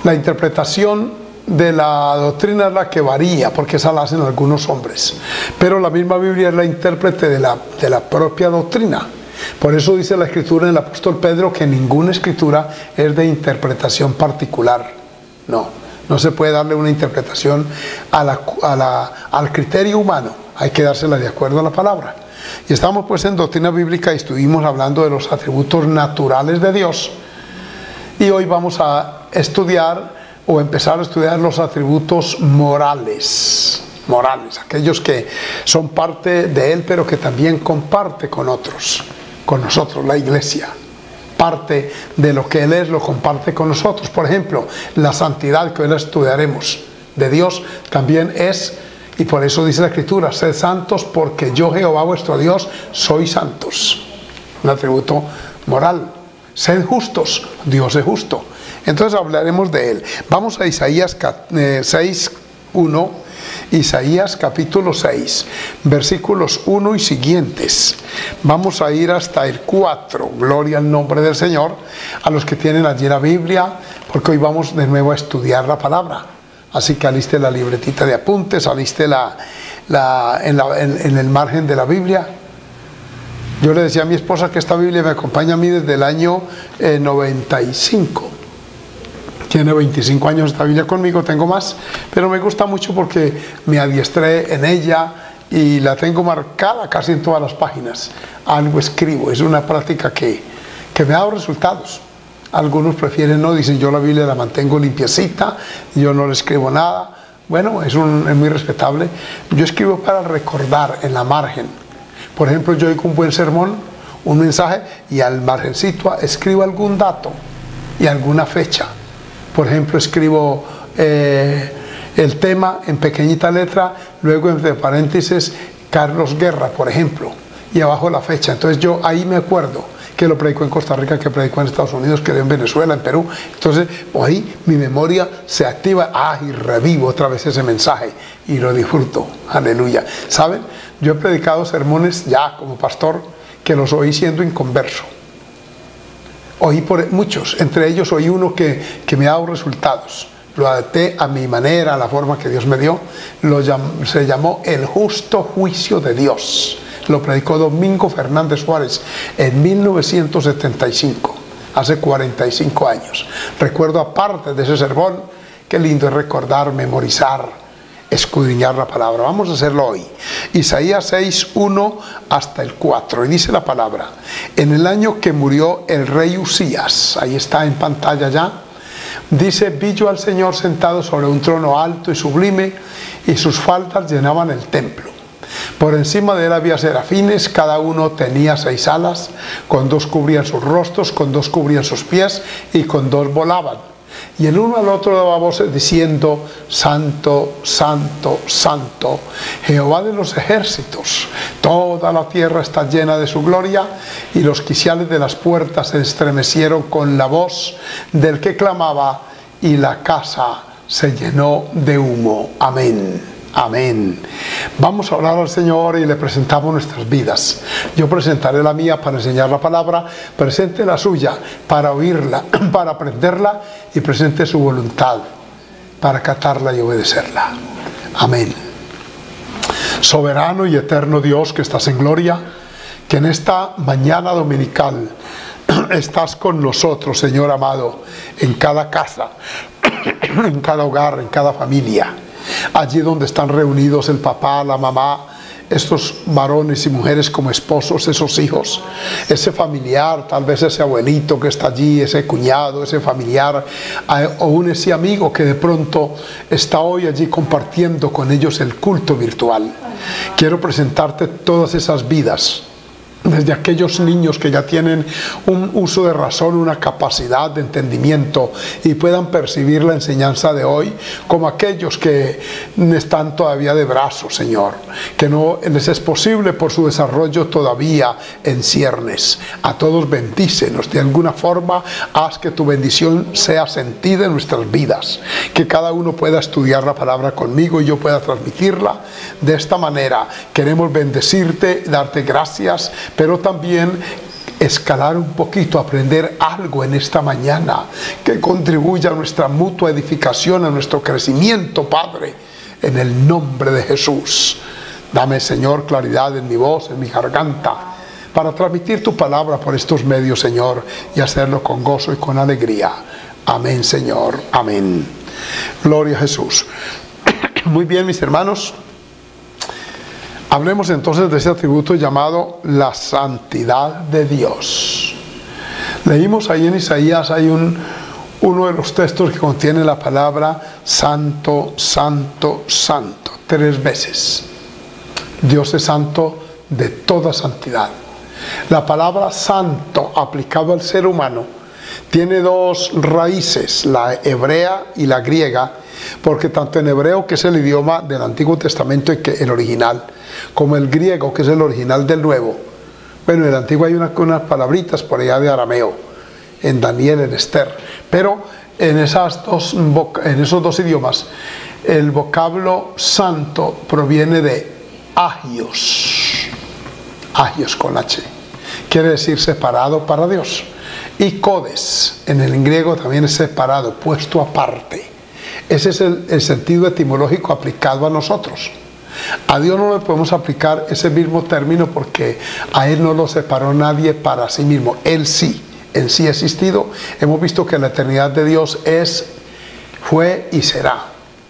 La interpretación de la doctrina es la que varía, porque esa la hacen algunos hombres, pero la misma Biblia es la intérprete de la propia doctrina. Por eso dice la escritura en el apóstol Pedro que ninguna escritura es de interpretación particular. No se puede darle una interpretación al criterio humano, hay que dársela de acuerdo a la palabra. Y estamos pues en doctrina bíblica y estuvimos hablando de los atributos naturales de Dios, y hoy vamos a estudiar o empezar a estudiar los atributos morales, aquellos que son parte de Él, pero que también comparte con otros, con nosotros, la iglesia. Parte de lo que Él es, lo comparte con nosotros. Por ejemplo, la santidad que hoy la estudiaremos de Dios también es, y por eso dice la Escritura, sed santos porque yo, Jehová vuestro Dios, soy santos. Un atributo moral. Sed justos, Dios es justo. Entonces hablaremos de Él. Vamos a Isaías 6:1, Isaías capítulo 6, versículos 1 y siguientes. Vamos a ir hasta el 4, gloria al nombre del Señor, a los que tienen allí la Biblia, porque hoy vamos de nuevo a estudiar la palabra. Así que aliste la libretita de apuntes, aliste en el margen de la Biblia. Yo le decía a mi esposa que esta Biblia me acompaña a mí desde el año 95. Tiene 25 años esta Biblia conmigo, tengo más, pero me gusta mucho porque me adiestré en ella y la tengo marcada casi en todas las páginas. Algo escribo, es una práctica que me ha dado resultados. Algunos prefieren no, dicen yo la Biblia la mantengo limpiecita, yo no le escribo nada. Bueno, es muy respetable. Yo escribo para recordar en la margen. Por ejemplo, yo oigo un buen sermón, un mensaje, y al margencito escribo algún dato y alguna fecha. Por ejemplo, escribo el tema en pequeñita letra, luego entre paréntesis Carlos Guerra, por ejemplo, y abajo la fecha. Entonces yo ahí me acuerdo que lo predico en Costa Rica, que predico en Estados Unidos, que en Venezuela, en Perú. Entonces ahí mi memoria se activa, y revivo otra vez ese mensaje y lo disfruto. Aleluya. ¿Saben? Yo he predicado sermones ya como pastor que los oí siendo inconverso. Oí por muchos, entre ellos oí uno que me ha dado resultados. Lo adapté a mi manera, a la forma que Dios me dio. Se llamó El Justo Juicio de Dios. Lo predicó Domingo Fernández Suárez en 1975, hace 45 años. Recuerdo aparte de ese sermón, qué lindo es recordar, memorizar, escudriñar la palabra. Vamos a hacerlo hoy. Isaías 6:1 hasta el 4, y dice la palabra: en el año que murió el rey Usías, ahí está en pantalla ya, dice: vi yo al Señor sentado sobre un trono alto y sublime, y sus faldas llenaban el templo. Por encima de él había serafines, cada uno tenía 6 alas, con 2 cubrían sus rostros, con 2 cubrían sus pies, y con 2 volaban. Y el uno al otro daba voces diciendo: Santo, Santo, Santo, Jehová de los ejércitos, toda la tierra está llena de su gloria. Y los quiciales de las puertas se estremecieron con la voz del que clamaba, y la casa se llenó de humo. Amén. Amén. Vamos a orar al Señor y le presentamos nuestras vidas. Yo presentaré la mía para enseñar la palabra, presente la suya para oírla, para aprenderla, y presente su voluntad para acatarla y obedecerla. Amén. Soberano y eterno Dios que estás en gloria, que en esta mañana dominical estás con nosotros, Señor amado, en cada casa, en cada hogar, en cada familia. Allí donde están reunidos el papá, la mamá, estos varones y mujeres como esposos, esos hijos, ese familiar, tal vez ese abuelito que está allí, ese cuñado, ese familiar, o aún ese amigo que de pronto está hoy allí compartiendo con ellos el culto virtual. Quiero presentarte todas esas vidas, desde aquellos niños que ya tienen un uso de razón, una capacidad de entendimiento y puedan percibir la enseñanza de hoy, como aquellos que están todavía de brazos, Señor, que no les es posible por su desarrollo todavía en ciernes. A todos bendícenos, de alguna forma haz que tu bendición sea sentida en nuestras vidas, que cada uno pueda estudiar la palabra conmigo y yo pueda transmitirla de esta manera. Queremos bendecirte, darte gracias, pero también escalar un poquito, aprender algo en esta mañana que contribuya a nuestra mutua edificación, a nuestro crecimiento, Padre, en el nombre de Jesús. Dame, Señor, claridad en mi voz, en mi garganta, para transmitir tu palabra por estos medios, Señor, y hacerlo con gozo y con alegría. Amén, Señor. Amén. Gloria a Jesús. Muy bien, mis hermanos. Hablemos entonces de ese atributo llamado la santidad de Dios. Leímos ahí en Isaías, hay uno de los textos que contiene la palabra santo, santo, santo, 3 veces. Dios es santo de toda santidad. La palabra santo aplicado al ser humano tiene 2 raíces, la hebrea y la griega, porque tanto en hebreo, que es el idioma del Antiguo Testamento, el original, como el griego, que es el original del Nuevo. Bueno, en el Antiguo hay unas palabritas por allá de arameo, en Daniel, en Esther, pero en esos 2 idiomas, el vocablo santo proviene de agios, agios con H, quiere decir separado para Dios, y codes, en el griego también es separado, puesto aparte. Ese es el sentido etimológico aplicado a nosotros. A Dios no le podemos aplicar ese mismo término porque a Él no lo separó nadie para sí mismo. Él sí, en sí ha existido. Hemos visto que la eternidad de Dios es, fue y será.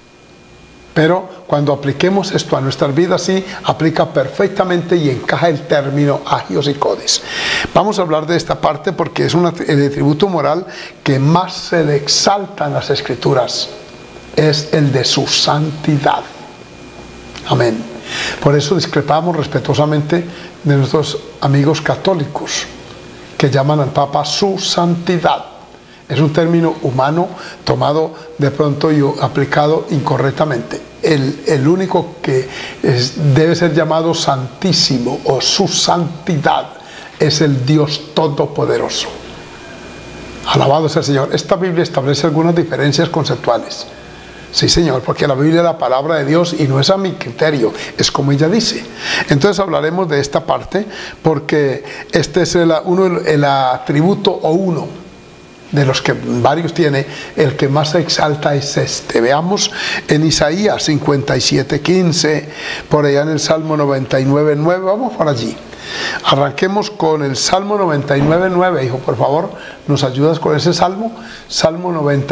Pero cuando apliquemos esto a nuestras vidas, sí, aplica perfectamente y encaja el término agios y codes. Vamos a hablar de esta parte porque es el atributo moral que más se le exalta en las Escrituras. Es el de su santidad. Amén. Por eso discrepamos respetuosamente de nuestros amigos católicos que llaman al Papa su santidad. Es un término humano tomado de pronto y aplicado incorrectamente. El único que debe ser llamado santísimo o su santidad es el Dios Todopoderoso. Alabado sea el Señor. Esta Biblia establece algunas diferencias conceptuales. Sí, Señor, porque la Biblia es la palabra de Dios y no es a mi criterio, es como ella dice. Entonces hablaremos de esta parte porque este es el atributo o uno de los que varios tiene, el que más se exalta es este. Veamos en Isaías 57:15, por allá en el Salmo 99:9, vamos por allí. Arranquemos con el Salmo 99:9, hijo, por favor, ¿nos ayudas con ese Salmo? Salmo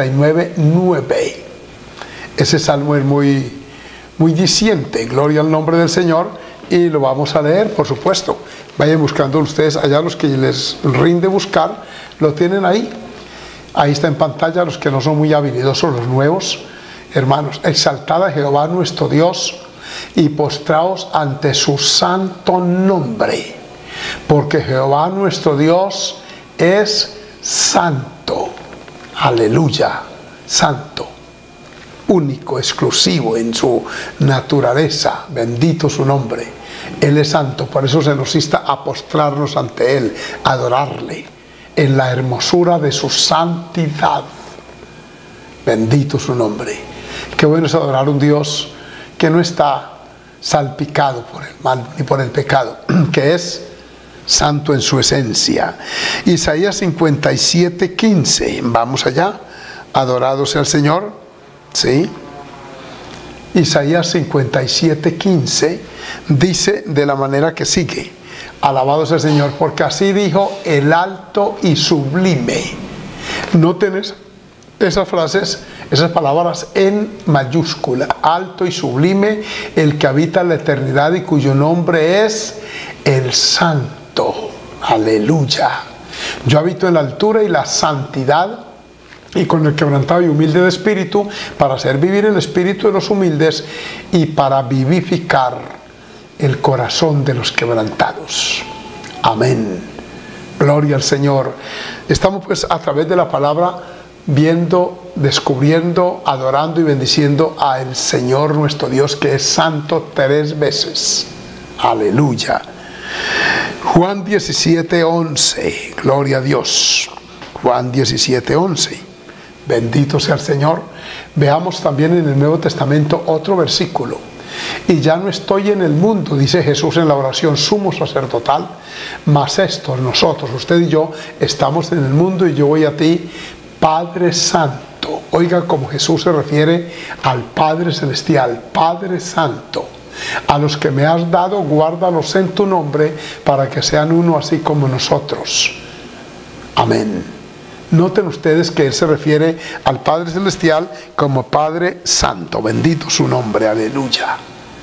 99:9. Ese salmo es muy diciente, gloria al nombre del Señor, y lo vamos a leer, por supuesto. Vayan buscando ustedes allá, los que les rinde buscar, lo tienen ahí. Ahí está en pantalla, los que no son muy habilidosos, los nuevos. Hermanos, exaltad a Jehová nuestro Dios y postraos ante su santo nombre, porque Jehová nuestro Dios es santo. Aleluya, santo. Único, exclusivo en su naturaleza, bendito su nombre. Él es santo, por eso se nos insta a postrarnos ante Él, a adorarle en la hermosura de su santidad. Bendito su nombre. Qué bueno es adorar a un Dios que no está salpicado por el mal ni por el pecado, que es santo en su esencia. Isaías 57:15, vamos allá. Adorado sea el Señor. ¿Sí? Isaías 57:15 dice de la manera que sigue: alabado sea el Señor, porque así dijo el alto y sublime. Noten esas frases, esas palabras en mayúscula: alto y sublime, el que habita en la eternidad y cuyo nombre es el Santo. Aleluya. Yo habito en la altura y la santidad, y con el quebrantado y humilde de espíritu, para hacer vivir el espíritu de los humildes y para vivificar el corazón de los quebrantados. Amén. Gloria al Señor. Estamos pues a través de la palabra viendo, descubriendo, adorando y bendiciendo al Señor nuestro Dios, que es santo 3 veces. Aleluya. Juan 17:11. Gloria a Dios. Juan 17:11. Bendito sea el Señor. Veamos también en el Nuevo Testamento otro versículo. y ya no estoy en el mundo, dice Jesús en la oración sumo sacerdotal, mas estos, nosotros, usted y yo, estamos en el mundo y yo voy a ti, Padre Santo. Oiga como Jesús se refiere al Padre Celestial, Padre Santo. A los que me has dado, guárdalos en tu nombre, para que sean uno así como nosotros. Amén. Noten ustedes que Él se refiere al Padre Celestial como Padre Santo. Bendito su nombre, aleluya.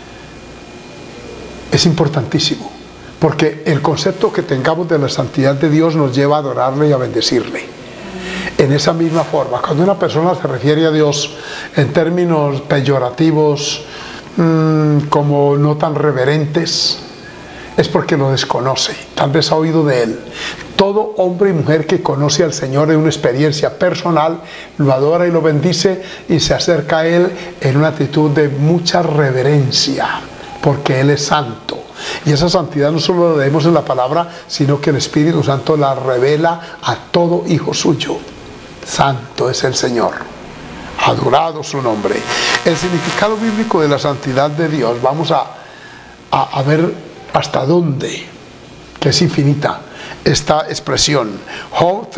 Es importantísimo, porque el concepto que tengamos de la santidad de Dios nos lleva a adorarle y a bendecirle. En esa misma forma, cuando una persona se refiere a Dios en términos peyorativos, como no tan reverentes, es porque lo desconoce, tal vez ha oído de Él. Todo hombre y mujer que conoce al Señor en una experiencia personal, lo adora y lo bendice y se acerca a Él en una actitud de mucha reverencia, porque Él es santo. Y esa santidad no solo la leemos en la palabra, sino que el Espíritu Santo la revela a todo hijo suyo. Santo es el Señor, adorado su nombre. El significado bíblico de la santidad de Dios, vamos a ver hasta dónde, que es infinita esta expresión. Job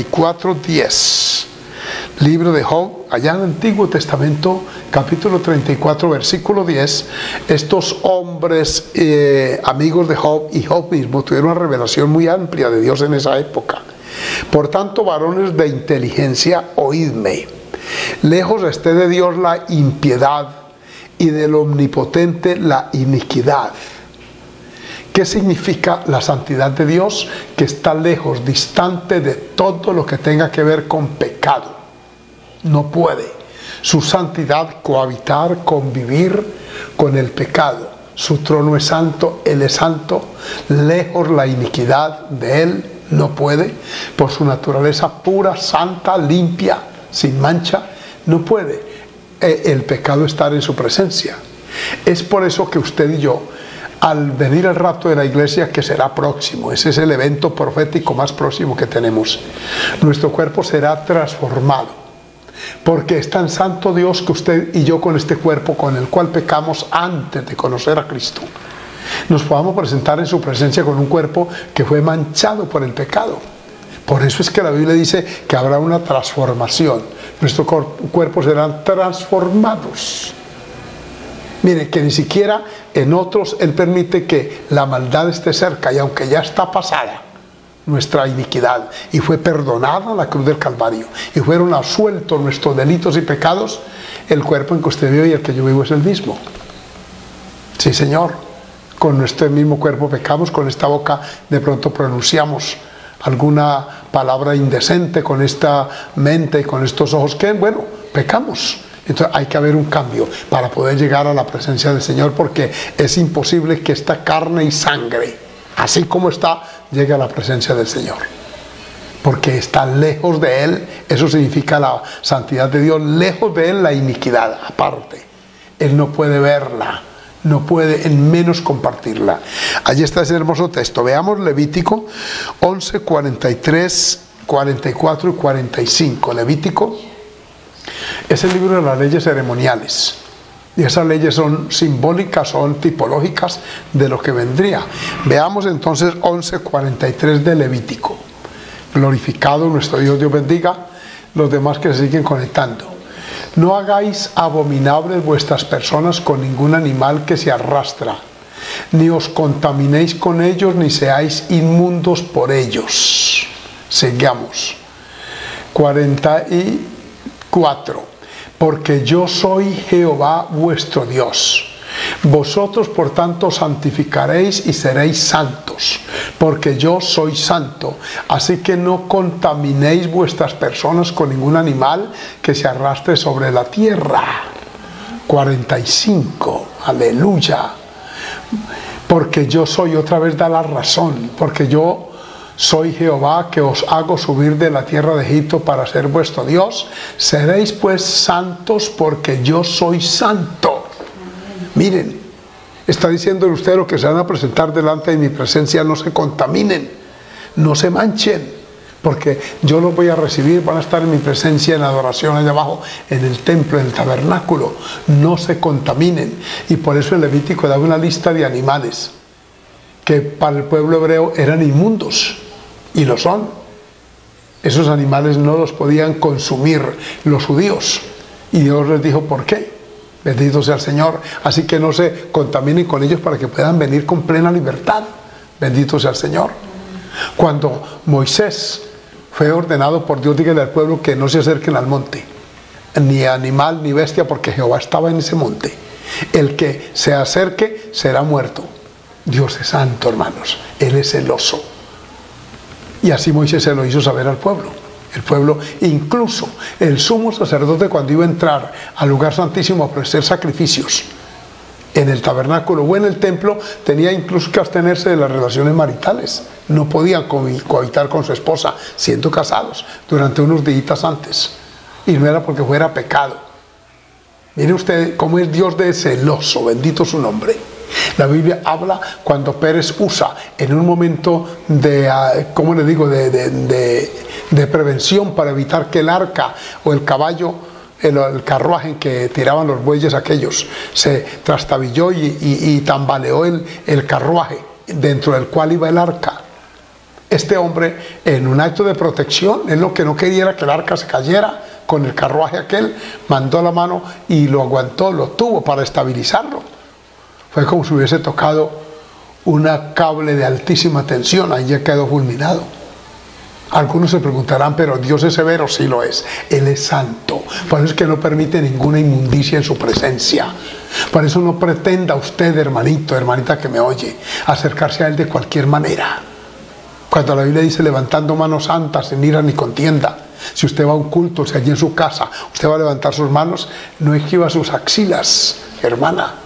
34:10, libro de Job, allá en el Antiguo Testamento, capítulo 34, versículo 10. Estos hombres amigos de Job y Job mismo tuvieron una revelación muy amplia de Dios en esa época. Por tanto, varones de inteligencia, oídme. Lejos esté de Dios la impiedad y del omnipotente la iniquidad. ¿Qué significa la santidad de Dios? Que está lejos, distante de todo lo que tenga que ver con pecado. No puede su santidad cohabitar, convivir con el pecado. Su trono es santo, Él es santo. Lejos la iniquidad de Él, no puede. Por su naturaleza pura, santa, limpia, sin mancha, no puede el pecado estar en su presencia. Es por eso que usted y yo, al venir el rapto de la iglesia, que será próximo, ese es el evento profético más próximo que tenemos, nuestro cuerpo será transformado, porque es tan santo Dios que usted y yo, con este cuerpo con el cual pecamos antes de conocer a Cristo, nos podamos presentar en su presencia con un cuerpo que fue manchado por el pecado. Por eso es que la Biblia dice que habrá una transformación. Nuestros cuerpos serán transformados. Mire, que ni siquiera en otros Él permite que la maldad esté cerca, y aunque ya está pasada nuestra iniquidad y fue perdonada en la cruz del Calvario y fueron absueltos nuestros delitos y pecados, el cuerpo en que usted vive y el que yo vivo es el mismo. Sí, Señor, con nuestro mismo cuerpo pecamos, con esta boca de pronto pronunciamos alguna palabra indecente, con esta mente y con estos ojos que, bueno, pecamos. Entonces hay que haber un cambio para poder llegar a la presencia del Señor, porque es imposible que esta carne y sangre, así como está, llegue a la presencia del Señor, porque está lejos de Él. Eso significa la santidad de Dios, lejos de Él la iniquidad, aparte. Él no puede verla, no puede en menos compartirla. Allí está ese hermoso texto. Veamos Levítico 11, 43, 44 y 45. Levítico es el libro de las leyes ceremoniales, y esas leyes son simbólicas, son tipológicas de lo que vendría. Veamos entonces 11:43 de Levítico. Glorificado nuestro Dios, Dios bendiga los demás que se siguen conectando. No hagáis abominables vuestras personas con ningún animal que se arrastra, ni os contaminéis con ellos, ni seáis inmundos por ellos. Sigamos. 44. Porque yo soy Jehová vuestro Dios. Vosotros por tanto santificaréis y seréis santos, porque yo soy santo. Así que no contaminéis vuestras personas con ningún animal que se arrastre sobre la tierra. 45. Aleluya. Porque yo soy, otra vez da la razón, porque yo soy Jehová que os hago subir de la tierra de Egipto para ser vuestro Dios. Seréis pues santos, porque yo soy santo. Miren, está diciendo usted lo que se van a presentar delante de mi presencia, no se contaminen, no se manchen, porque yo los voy a recibir, van a estar en mi presencia en adoración allá abajo, en el templo, en el tabernáculo, no se contaminen. Y por eso el Levítico da una lista de animales que para el pueblo hebreo eran inmundos, y lo son. Esos animales no los podían consumir los judíos, y Dios les dijo ¿por qué? Bendito sea el Señor. Así que no se contaminen con ellos para que puedan venir con plena libertad. Bendito sea el Señor. Cuando Moisés fue ordenado por Dios, dígale al pueblo que no se acerquen al monte, ni animal ni bestia, porque Jehová estaba en ese monte. El que se acerque será muerto. Dios es santo, hermanos. Él es celoso. Y así Moisés se lo hizo saber al pueblo. El pueblo, incluso el sumo sacerdote, cuando iba a entrar al lugar santísimo a ofrecer sacrificios en el tabernáculo o en el templo, tenía incluso que abstenerse de las relaciones maritales. No podían cohabitar con su esposa siendo casados durante unos días antes, y no era porque fuera pecado. Mire usted cómo es Dios de celoso, bendito su nombre. La Biblia habla cuando Pérez usa en un momento de, ¿cómo le digo?, de prevención para evitar que el arca o el caballo, el carruaje en que tiraban los bueyes aquellos, se trastabilló y tambaleó el carruaje dentro del cual iba el arca. Este hombre, en un acto de protección, él lo que no quería era que el arca se cayera con el carruaje aquel, mandó la mano y lo aguantó, lo tuvo para estabilizarlo. Fue como si hubiese tocado una cable de altísima tensión, ahí ya quedó fulminado. Algunos se preguntarán, pero Dios es severo, sí lo es. Él es santo, por eso es que no permite ninguna inmundicia en su presencia. Por eso no pretenda usted, hermanito, hermanita que me oye, acercarse a Él de cualquier manera. Cuando la Biblia dice levantando manos santas, sin ira ni contienda. Si usted va a un culto, si allí en su casa, usted va a levantar sus manos, no esquiva sus axilas, hermana.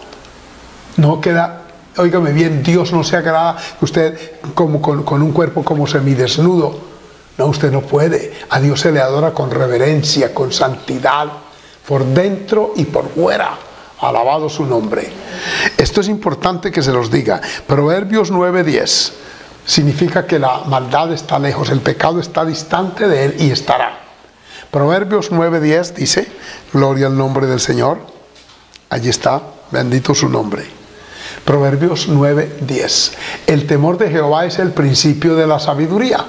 No queda, óigame bien, Dios no se agrada que usted como con un cuerpo como semidesnudo. No, usted no puede. A Dios se le adora con reverencia, con santidad, por dentro y por fuera. Alabado su nombre. Esto es importante que se los diga. Proverbios 9:10 significa que la maldad está lejos, el pecado está distante de él y estará. Proverbios 9:10 dice, gloria al nombre del Señor. Allí está, bendito su nombre. Proverbios 9:10. El temor de Jehová es el principio de la sabiduría,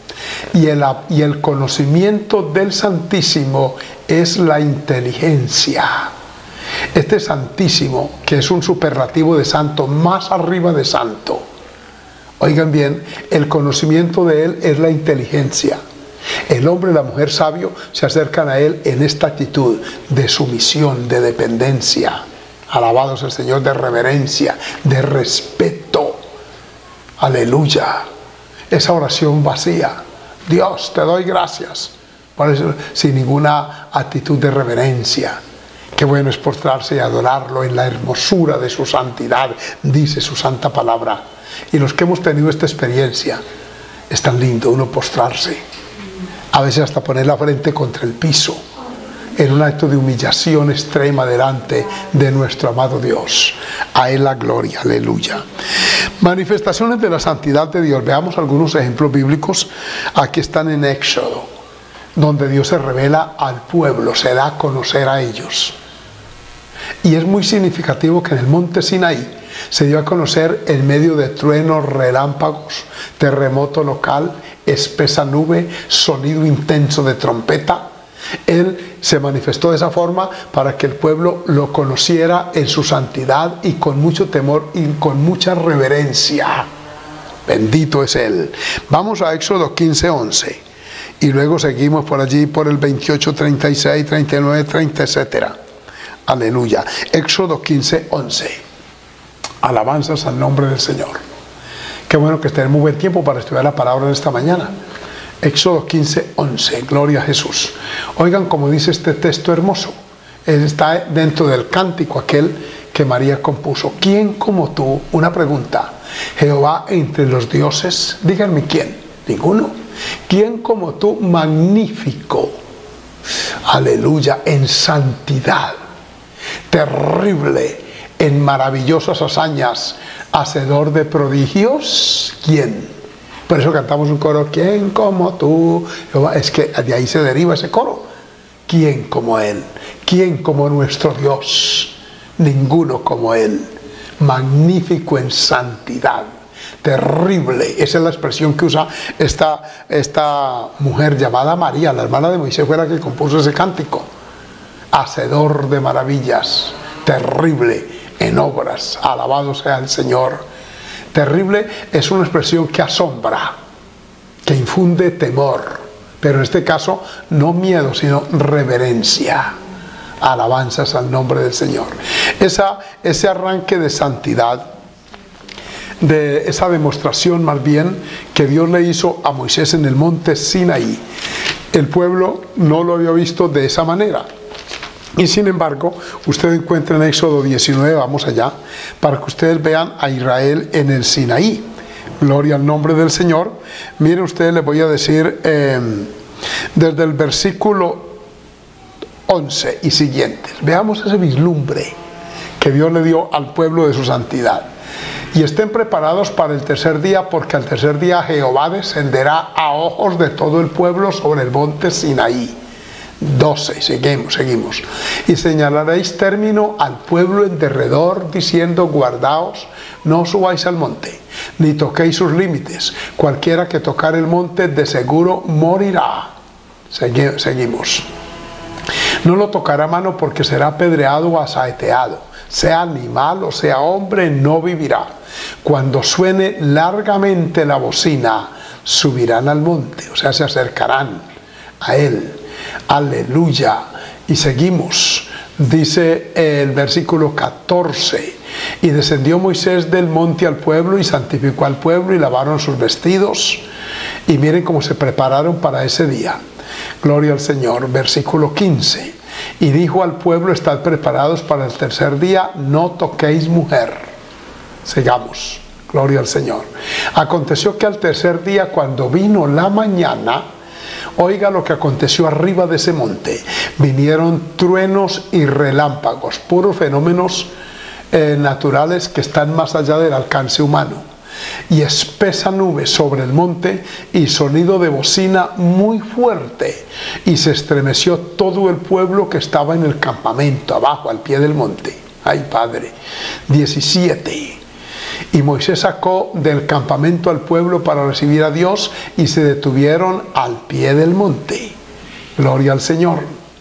y el conocimiento del Santísimo es la inteligencia. Este Santísimo, que es un superlativo de santo, más arriba de santo. Oigan bien, el conocimiento de Él es la inteligencia. El hombre y la mujer sabio se acercan a Él en esta actitud de sumisión, de dependencia. Alabado sea el Señor, de reverencia, de respeto. Aleluya. Esa oración vacía. Dios, te doy gracias. Por eso, sin ninguna actitud de reverencia. Qué bueno es postrarse y adorarlo en la hermosura de su santidad, dice su santa palabra. Y los que hemos tenido esta experiencia, es tan lindo uno postrarse. A veces hasta poner la frente contra el piso, en un acto de humillación extrema delante de nuestro amado Dios. A Él la gloria, aleluya. Manifestaciones de la santidad de Dios. Veamos algunos ejemplos bíblicos. Aquí están en Éxodo, donde Dios se revela al pueblo, se da a conocer a ellos. Y es muy significativo que en el monte Sinaí se dio a conocer en medio de truenos, relámpagos, terremoto local, espesa nube, sonido intenso de trompeta. Él se manifestó de esa forma para que el pueblo lo conociera en su santidad y con mucho temor y con mucha reverencia. Bendito es Él. Vamos a Éxodo 15:11 y luego seguimos por allí por el 28, 36, 39, 30, etcétera. Aleluya. Éxodo 15:11. Alabanzas al nombre del Señor. Qué bueno que tenemos buen tiempo para estudiar la palabra de esta mañana. Éxodo 15:11. Gloria a Jesús. Oigan cómo dice este texto hermoso. Está dentro del cántico aquel que María compuso. ¿Quién como tú? Una pregunta. Jehová entre los dioses. Díganme quién. Ninguno. ¿Quién como tú? Magnífico. Aleluya. En santidad. Terrible. En maravillosas hazañas. Hacedor de prodigios. ¿Quién? Por eso cantamos un coro, ¿quién como tú? Es que de ahí se deriva ese coro. ¿Quién como Él? ¿Quién como nuestro Dios? Ninguno como Él. Magnífico en santidad. Terrible. Esa es la expresión que usa esta mujer llamada María, la hermana de Moisés, fue la que compuso ese cántico. Hacedor de maravillas. Terrible en obras. Alabado sea el Señor. Terrible es una expresión que asombra, que infunde temor, pero en este caso no miedo, sino reverencia. Alabanzas al nombre del Señor. Ese arranque de santidad, de esa demostración más bien que Dios le hizo a Moisés en el monte Sinaí, el pueblo no lo había visto de esa manera. Y sin embargo, usted encuentra en Éxodo 19, vamos allá, para que ustedes vean a Israel en el Sinaí. Gloria al nombre del Señor. Miren ustedes, les voy a decir desde el versículo 11 y siguientes. Veamos ese vislumbre que Dios le dio al pueblo de su santidad. Y estén preparados para el tercer día, porque al tercer día Jehová descenderá a ojos de todo el pueblo sobre el monte Sinaí. 12, seguimos. Y señalaréis término al pueblo en derredor, diciendo, guardaos, no subáis al monte, ni toquéis sus límites. Cualquiera que tocar el monte, de seguro morirá. Seguimos. No lo tocará a mano, porque será apedreado o asaeteado. Sea animal o sea hombre, no vivirá. Cuando suene largamente la bocina, subirán al monte, o sea, se acercarán a él. Aleluya. Y seguimos. Dice el versículo 14: y descendió Moisés del monte al pueblo y santificó al pueblo y lavaron sus vestidos. Y miren cómo se prepararon para ese día. Gloria al Señor. Versículo 15: y dijo al pueblo, estad preparados para el tercer día, no toquéis mujer. Sigamos. Gloria al Señor. Aconteció que al tercer día, cuando vino la mañana, oiga lo que aconteció arriba de ese monte. Vinieron truenos y relámpagos, puros fenómenos naturales que están más allá del alcance humano. Y espesa nube sobre el monte y sonido de bocina muy fuerte. Y se estremeció todo el pueblo que estaba en el campamento, abajo, al pie del monte. ¡Ay, Padre! 17. Y Moisés sacó del campamento al pueblo para recibir a Dios, y se detuvieron al pie del monte. Gloria al Señor.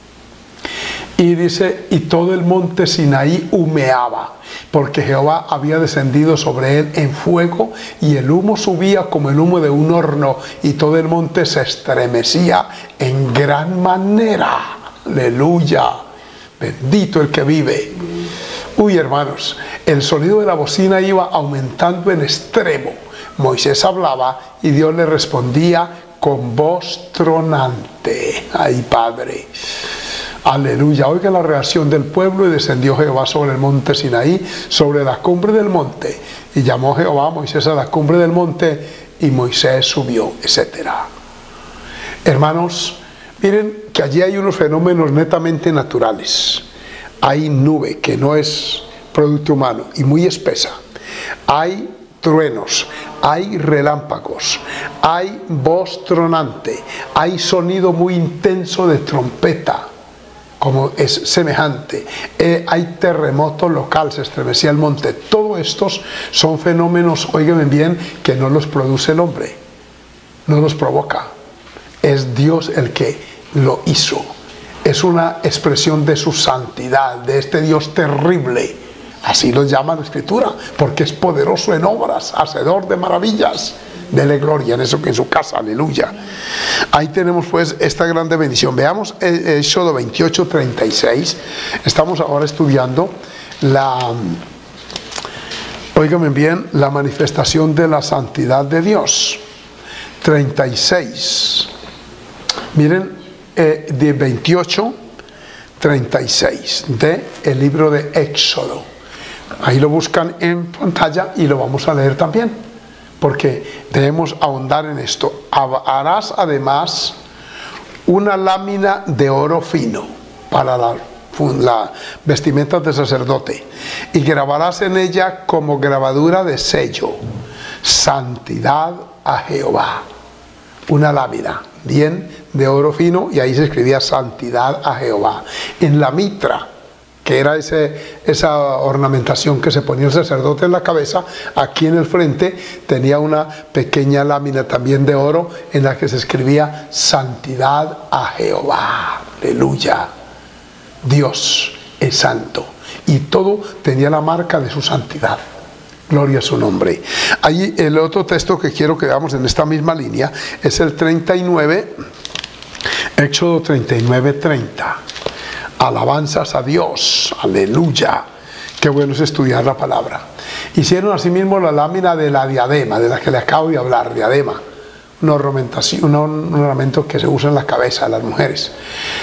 Y dice, y todo el monte Sinaí humeaba, porque Jehová había descendido sobre él en fuego, y el humo subía como el humo de un horno, y todo el monte se estremecía en gran manera. Aleluya. Bendito el que vive. Uy, hermanos, el sonido de la bocina iba aumentando en extremo. Moisés hablaba y Dios le respondía con voz tronante. ¡Ay, Padre! Aleluya. Oiga la reacción del pueblo. Y descendió Jehová sobre el monte Sinaí, sobre la cumbre del monte. Y llamó Jehová a Moisés a la cumbre del monte, y Moisés subió, etc. Hermanos, miren que allí hay unos fenómenos netamente naturales. Hay nube que no es producto humano y muy espesa. Hay truenos, hay relámpagos, hay voz tronante, hay sonido muy intenso de trompeta, como es semejante. Hay terremoto local, se estremecía el monte. Todos estos son fenómenos, óiganme bien, que no los produce el hombre, no los provoca. Es Dios el que lo hizo. Es una expresión de su santidad, de este Dios terrible. Así lo llama la Escritura, porque es poderoso en obras, hacedor de maravillas. Dele gloria en eso, que en su casa, aleluya. Ahí tenemos pues esta grande bendición. Veamos Éxodo 28, 36. Estamos ahora estudiando óigame bien, la manifestación de la santidad de Dios. 36. Miren, de 28, 36 de el libro de Éxodo. Ahí lo buscan en pantalla y lo vamos a leer también, porque debemos ahondar en esto. Harás además una lámina de oro fino para la vestimenta del sacerdote, y grabarás en ella como grabadura de sello: santidad a Jehová. Una lámina bien de oro fino, y ahí se escribía santidad a Jehová. En la mitra, que era esa ornamentación que se ponía el sacerdote en la cabeza, aquí en el frente tenía una pequeña lámina también de oro en la que se escribía santidad a Jehová. Aleluya. Dios es santo y todo tenía la marca de su santidad. Gloria a su nombre. Ahí el otro texto que quiero que veamos en esta misma línea es el 39, Éxodo 39:30. Alabanzas a Dios, aleluya. Qué bueno es estudiar la palabra. Hicieron asimismo la lámina de la diadema, de la que le acabo de hablar, diadema, un ornamento que se usa en la cabeza de las mujeres.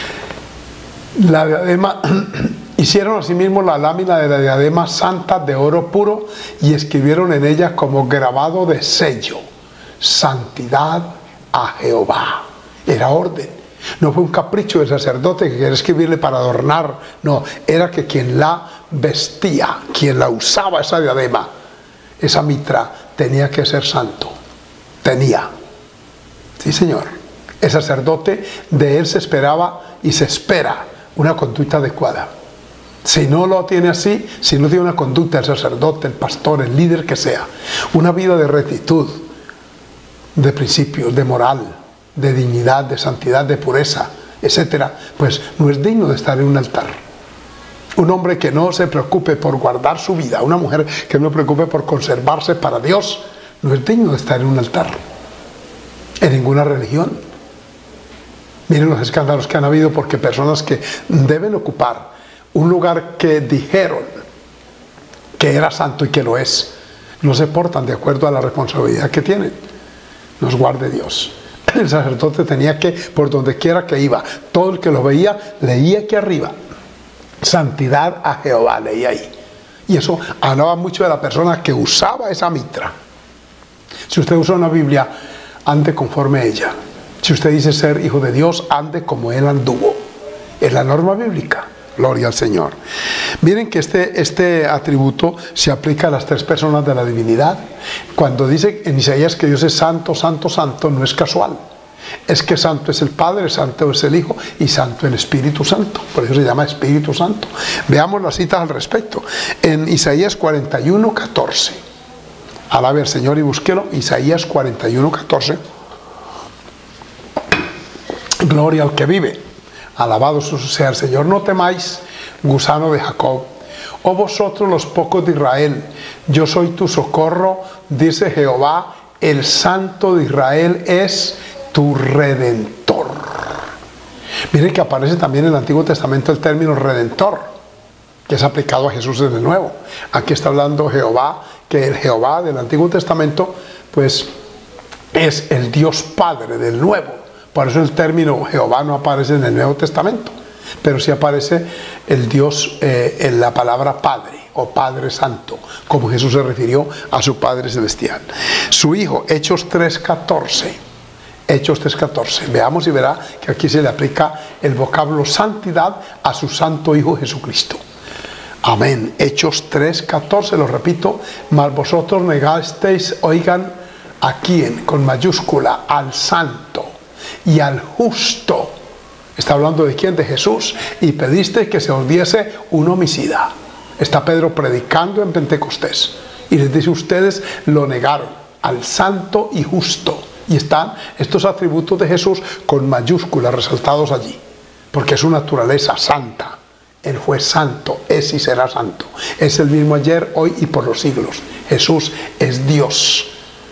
La diadema, hicieron asimismo la lámina de la diadema santa de oro puro y escribieron en ella como grabado de sello, santidad a Jehová. Era orden. No fue un capricho del sacerdote que quería escribirle para adornar, no, era que quien la vestía, quien la usaba esa diadema, esa mitra, tenía que ser santo. Tenía. Sí, señor. El sacerdote, de él se esperaba y se espera una conducta adecuada. Si no lo tiene así, si no tiene una conducta el sacerdote, el pastor, el líder que sea, una vida de rectitud, de principios, de moral, de dignidad, de santidad, de pureza, etcétera, pues no es digno de estar en un altar. Un hombre que no se preocupe por guardar su vida, una mujer que no se preocupe por conservarse para Dios, no es digno de estar en un altar, en ninguna religión. Miren los escándalos que han habido porque personas que deben ocupar un lugar que dijeron que era santo y que lo es, no se portan de acuerdo a la responsabilidad que tienen. Nos guarde Dios. El sacerdote tenía que, por donde quiera que iba, todo el que lo veía, leía aquí arriba, santidad a Jehová, leía ahí. Y eso hablaba mucho de la persona que usaba esa mitra. Si usted usa una Biblia, ande conforme a ella. Si usted dice ser hijo de Dios, ande como él anduvo. Es la norma bíblica. Gloria al Señor. Miren que este atributo se aplica a las tres personas de la divinidad. Cuando dice en Isaías que Dios es santo, santo, santo, no es casual. Es que santo es el Padre, santo es el Hijo y santo el Espíritu Santo. Por eso se llama Espíritu Santo. Veamos las citas al respecto. En Isaías 41:14. Alabe al Señor y búsquelo. Isaías 41:14. Gloria al que vive. Alabado sea el Señor. No temáis, gusano de Jacob, oh vosotros los pocos de Israel, yo soy tu socorro, dice Jehová, el Santo de Israel es tu Redentor. Miren que aparece también en el Antiguo Testamento el término Redentor, que es aplicado a Jesús en el Nuevo. Aquí está hablando Jehová, que el Jehová del Antiguo Testamento, pues, es el Dios Padre del Nuevo. Por eso el término Jehová no aparece en el Nuevo Testamento, pero sí aparece el Dios en la palabra Padre o Padre Santo, como Jesús se refirió a su Padre Celestial. Su Hijo, Hechos 3:14. Hechos 3:14. Veamos y verá que aquí se le aplica el vocablo santidad a su Santo Hijo Jesucristo. Amén. Hechos 3:14, lo repito, mas vosotros negasteis, oigan, ¿a quién? Con mayúscula, al Santo y al justo. Está hablando de quién, de Jesús, y pediste que se os diese un homicida. Está Pedro predicando en Pentecostés y les dice: ustedes lo negaron, al santo y justo. Y están estos atributos de Jesús con mayúsculas resaltados allí, porque es su naturaleza santa. Él fue santo, es y será santo. Es el mismo ayer, hoy y por los siglos. Jesús es Dios.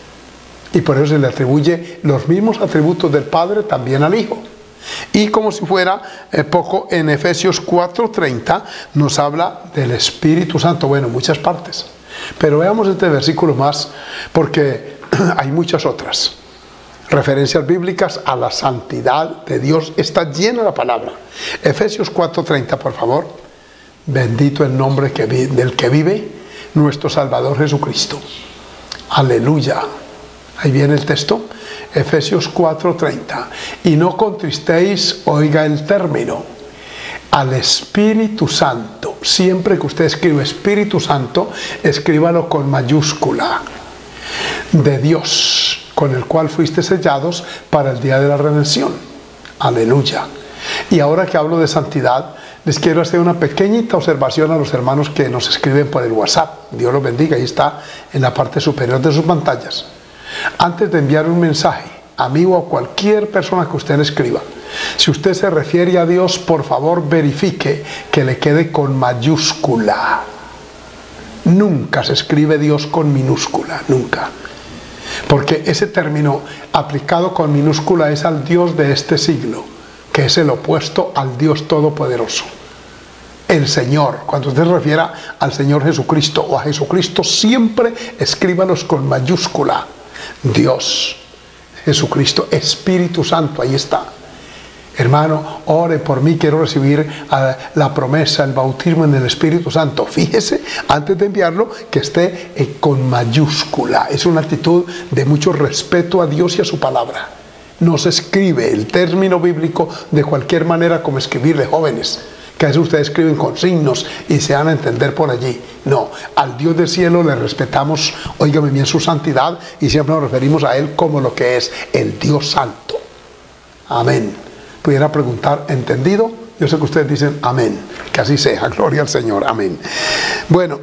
Y por eso se le atribuye los mismos atributos del Padre también al Hijo. Y como si fuera poco, en Efesios 4:30 nos habla del Espíritu Santo. Bueno, muchas partes. Pero veamos este versículo más, porque hay muchas otras referencias bíblicas a la santidad de Dios. Está llena la palabra. Efesios 4:30, por favor. Bendito el nombre del que vive, nuestro Salvador Jesucristo. Aleluya. Ahí viene el texto, Efesios 4:30. Y no contristéis, oiga el término, al Espíritu Santo. Siempre que usted escribe Espíritu Santo, escríbalo con mayúscula. De Dios, con el cual fuiste sellados para el día de la redención. Aleluya. Y ahora que hablo de santidad, les quiero hacer una pequeñita observación a los hermanos que nos escriben por el WhatsApp. Dios los bendiga, ahí está en la parte superior de sus pantallas. Antes de enviar un mensaje, amigo, a cualquier persona que usted le escriba, si usted se refiere a Dios, por favor verifique que le quede con mayúscula. Nunca se escribe Dios con minúscula, nunca. Porque ese término aplicado con minúscula es al Dios de este siglo, que es el opuesto al Dios Todopoderoso. El Señor, cuando usted se refiera al Señor Jesucristo o a Jesucristo, siempre escríbanos con mayúscula. Dios, Jesucristo, Espíritu Santo, ahí está. Hermano, ore por mí, quiero recibir la promesa, el bautismo en el Espíritu Santo. Fíjese, antes de enviarlo, que esté con mayúscula. Es una actitud de mucho respeto a Dios y a su palabra. No se escribe el término bíblico de cualquier manera como escribirle, jóvenes, que a veces ustedes escriben con signos y se van a entender por allí. No, al Dios del cielo le respetamos, óigame bien, su santidad, y siempre nos referimos a Él como lo que es, el Dios Santo. Amén. Pudiera preguntar, ¿entendido? Yo sé que ustedes dicen amén, que así sea, gloria al Señor, amén. Bueno,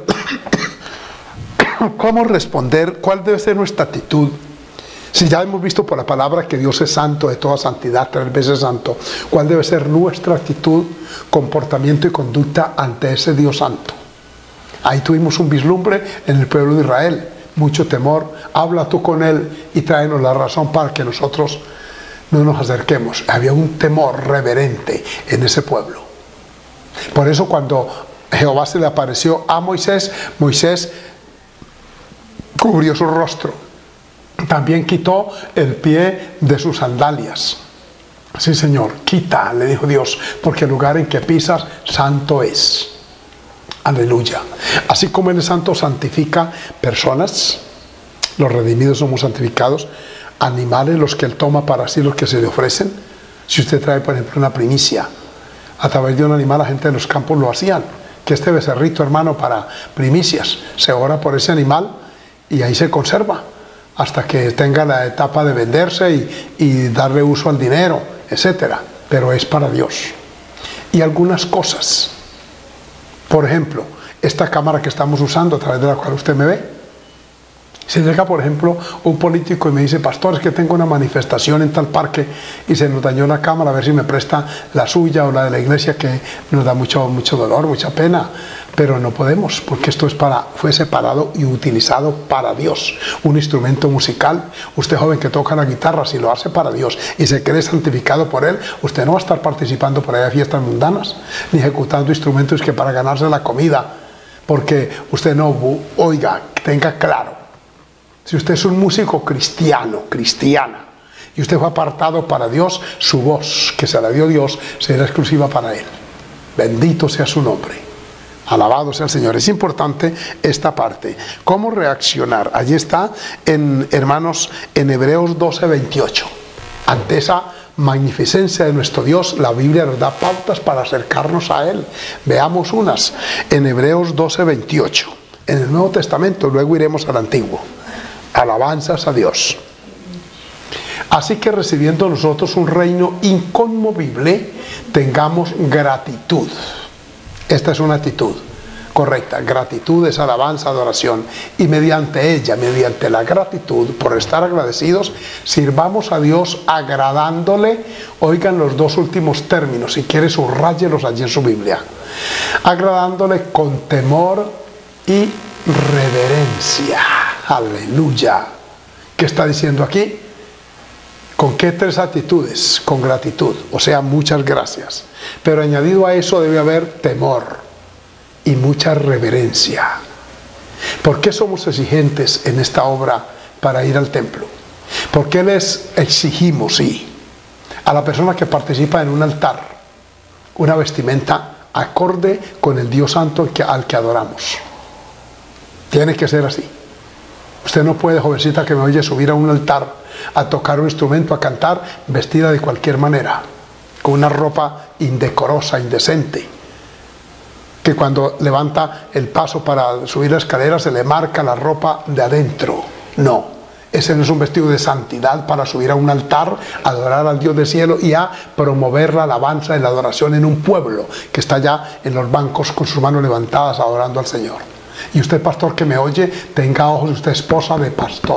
¿cómo responder? ¿Cuál debe ser nuestra actitud? Si ya hemos visto por la palabra que Dios es santo, de toda santidad, 3 veces santo, ¿cuál debe ser nuestra actitud, comportamiento y conducta ante ese Dios santo? Ahí tuvimos un vislumbre en el pueblo de Israel, mucho temor. Habla tú con Él y tráenos la razón para que nosotros no nos acerquemos. Había un temor reverente en ese pueblo. Por eso cuando Jehová se le apareció a Moisés, Moisés cubrió su rostro. También quitó el pie de sus sandalias. Sí, Señor, quita, le dijo Dios, porque el lugar en que pisas santo es. Aleluya. Así como Él es santo, santifica personas. Los redimidos somos santificados. Animales, los que Él toma para sí, los que se le ofrecen. Si usted trae, por ejemplo, una primicia a través de un animal, la gente de los campos lo hacían. Que este becerrito, hermano, para primicias, se ora por ese animal y ahí se conserva hasta que tenga la etapa de venderse y darle uso al dinero, etcétera. Pero es para Dios. Y algunas cosas, por ejemplo, esta cámara que estamos usando, a través de la cual usted me ve. Si llega, por ejemplo, un político y me dice, pastor, es que tengo una manifestación en tal parque y se nos dañó la cámara, a ver si me presta la suya o la de la iglesia, que nos da mucho dolor, mucha pena. Pero no podemos, porque esto fue separado y utilizado para Dios. Un instrumento musical, usted joven que toca la guitarra, si lo hace para Dios y se cree santificado por Él, usted no va a estar participando por ahí de fiestas mundanas, ni ejecutando instrumentos que para ganarse la comida, porque usted no, oiga, tenga claro. Si usted es un músico cristiano, cristiana, y usted fue apartado para Dios, su voz, que se la dio Dios, será exclusiva para Él. Bendito sea su nombre. Alabado sea el Señor. Es importante esta parte. ¿Cómo reaccionar? Allí está, hermanos, en Hebreos 12:28. Ante esa magnificencia de nuestro Dios, la Biblia nos da pautas para acercarnos a Él. Veamos unas. En Hebreos 12:28. En el Nuevo Testamento, luego iremos al Antiguo. Alabanzas a Dios. Así que recibiendo nosotros un reino inconmovible, tengamos gratitud. Esta es una actitud correcta. Gratitud es alabanza, adoración. Y mediante ella, mediante la gratitud, por estar agradecidos, sirvamos a Dios agradándole. Oigan los 2 últimos términos, si quiere subrayelos allí en su Biblia. Agradándole con temor y reverencia. Aleluya. ¿Qué está diciendo aquí? ¿Con qué 3 actitudes? Con gratitud, o sea, muchas gracias. Pero añadido a eso debe haber temor y mucha reverencia. ¿Por qué somos exigentes en esta obra para ir al templo? ¿Por qué les exigimos, sí, a la persona que participa en un altar, una vestimenta acorde con el Dios Santo al que adoramos? Tiene que ser así. Usted no puede, jovencita que me oye, subir a un altar a tocar un instrumento, a cantar, vestida de cualquier manera, con una ropa indecorosa, indecente, que cuando levanta el paso para subir la escalera se le marca la ropa de adentro. No, Ese no es un vestido de santidad para subir a un altar, adorar al Dios del cielo y a promover la alabanza y la adoración en un pueblo que está ya en los bancos con sus manos levantadas adorando al Señor. Y usted, pastor que me oye, tenga ojos, usted esposa de pastor.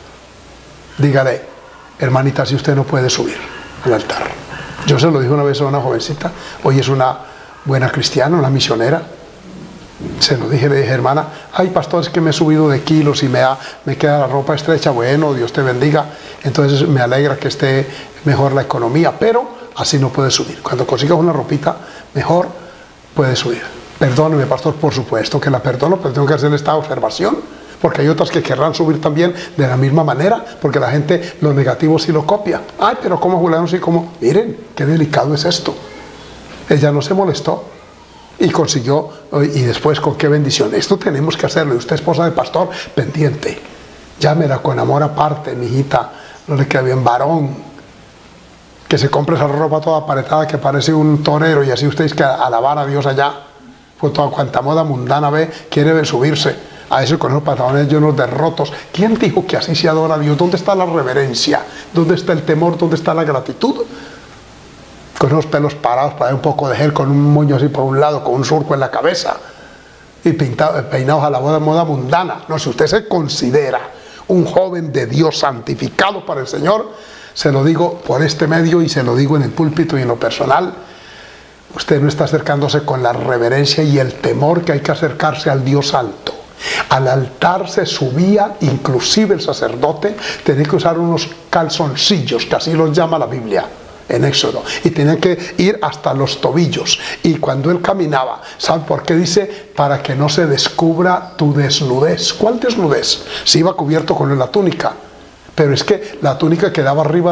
Dígale, hermanita, si usted no puede subir al altar. Yo se lo dije una vez a una jovencita, hoy es una buena cristiana, una misionera. Se lo dije, le dije, hermana, ay pastor, es que me he subido de kilos y me queda la ropa estrecha. Bueno, Dios te bendiga. Entonces me alegra que esté mejor la economía, pero así no puede subir. Cuando consigas una ropita mejor, puede subir. Perdóneme, pastor, por supuesto que la perdono, pero tengo que hacer esta observación, porque hay otras que querrán subir también de la misma manera, porque la gente lo negativo sí lo copia. Ay, pero ¿cómo Julián sí como? Miren, qué delicado es esto. Ella no se molestó y consiguió, y después con qué bendición. Esto tenemos que hacerlo, y usted, esposa de pastor, pendiente. Llámela con amor aparte, mi hijita, no le queda bien, varón, que se compre esa ropa toda apretada que parece un torero, y así ustedes que alabar a Dios allá, pues toda cuanta moda mundana ve, quiere subirse a eso con esos pantalones llenos de rotos. ¿Quién dijo que así se adora a Dios? ¿Dónde está la reverencia? ¿Dónde está el temor? ¿Dónde está la gratitud? Con unos pelos parados, para un poco de gel, con un moño así por un lado, con un surco en la cabeza y peinados a la moda mundana. No, si usted se considera un joven de Dios santificado para el Señor, se lo digo por este medio y se lo digo en el púlpito y en lo personal, usted no está acercándose con la reverencia y el temor que hay que acercarse al Dios Santo. Al altar se subía, inclusive el sacerdote tenía que usar unos calzoncillos, que así los llama la Biblia en Éxodo, y tenía que ir hasta los tobillos. Y cuando él caminaba, ¿sabe por qué dice? Para que no se descubra tu desnudez. ¿Cuál desnudez? Se iba cubierto con la túnica, pero es que la túnica quedaba arriba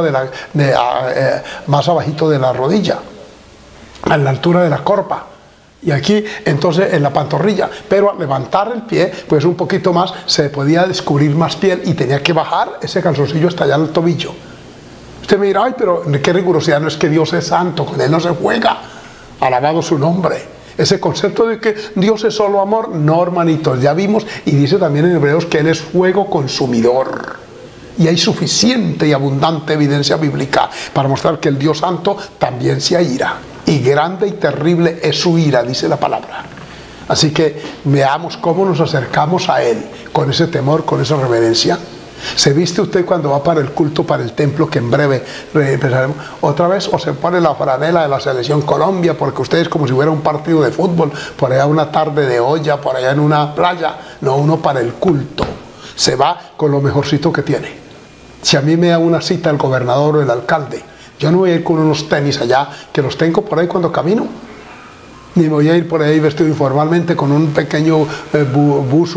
más abajito de la rodilla, a la altura de la corpa, y aquí entonces en la pantorrilla, pero al levantar el pie pues un poquito más se podía descubrir más piel y tenía que bajar ese calzoncillo hasta allá al tobillo. Usted me dirá, ay, pero qué rigurosidad, no es que Dios es santo, con él no se juega, alabado su nombre. Ese concepto de que Dios es solo amor, no, hermanitos, ya vimos, y dice también en Hebreos que él es fuego consumidor. Y hay suficiente y abundante evidencia bíblica para mostrar que el Dios santo también se aira. Y grande y terrible es su ira, dice la palabra. Así que veamos cómo nos acercamos a Él, con ese temor, con esa reverencia. ¿Se viste usted cuando va para el culto, para el templo, que en breve empezaremos otra vez? ¿O se pone la franela de la selección Colombia, porque usted es como si hubiera un partido de fútbol, por allá una tarde de olla, por allá en una playa? No, uno para el culto se va con lo mejorcito que tiene. Si a mí me da una cita el gobernador o el alcalde, yo no voy a ir con unos tenis allá, que los tengo por ahí cuando camino, ni voy a ir por ahí vestido informalmente con un pequeño bus,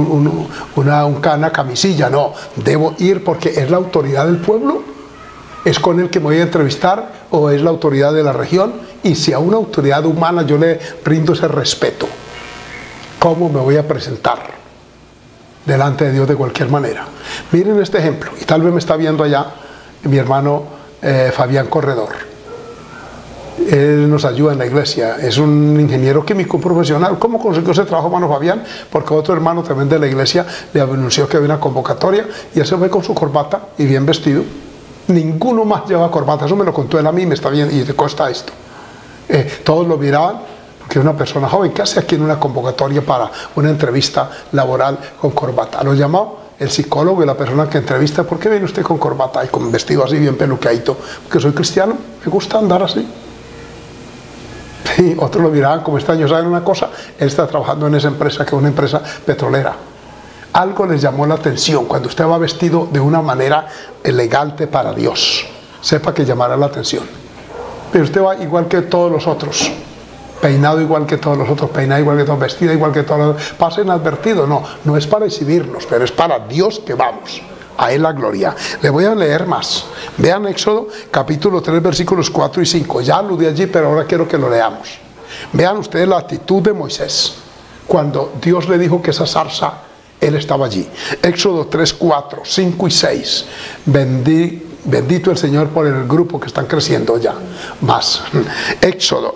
una camisilla. No, debo ir porque es la autoridad del pueblo, es con el que me voy a entrevistar, o es la autoridad de la región, y si a una autoridad humana yo le brindo ese respeto, ¿cómo me voy a presentar delante de Dios de cualquier manera? Miren este ejemplo, y tal vez me está viendo allá mi hermano Fabián Corredor. Él nos ayuda en la iglesia, es un ingeniero químico profesional. ¿Cómo consiguió ese trabajo, hermano Fabián? Porque otro hermano también de la iglesia le anunció que había una convocatoria, y él se fue con su corbata y bien vestido. Ninguno más lleva corbata, eso me lo contó él a mí, me está bien, y te cuesta esto. Todos lo miraban, porque es una persona joven. ¿Qué hace aquí en una convocatoria para una entrevista laboral con corbata? Lo llamó el psicólogo y la persona que entrevista. ¿Por qué viene usted con corbata y con vestido así bien peluqueadito? Porque soy cristiano, me gusta andar así. Y otros lo miraban como extraño. ¿Saben una cosa? Él está trabajando en esa empresa, que es una empresa petrolera. Algo les llamó la atención. Cuando usted va vestido de una manera elegante para Dios, sepa que llamará la atención. Pero usted va igual que todos los otros, peinado igual que todos los otros, peinado igual que todos, vestida igual que todos los otros, pasa inadvertido. No, no es para exhibirnos, pero es para Dios que vamos. A Él la gloria. Le voy a leer más. Vean Éxodo capítulo 3 versículos 4 y 5. Ya aludí allí, pero ahora quiero que lo leamos. Vean ustedes la actitud de Moisés cuando Dios le dijo que esa zarza, él estaba allí. Éxodo 3, 4, 5 y 6. Bendito el Señor por el grupo que están creciendo ya. Más. Éxodo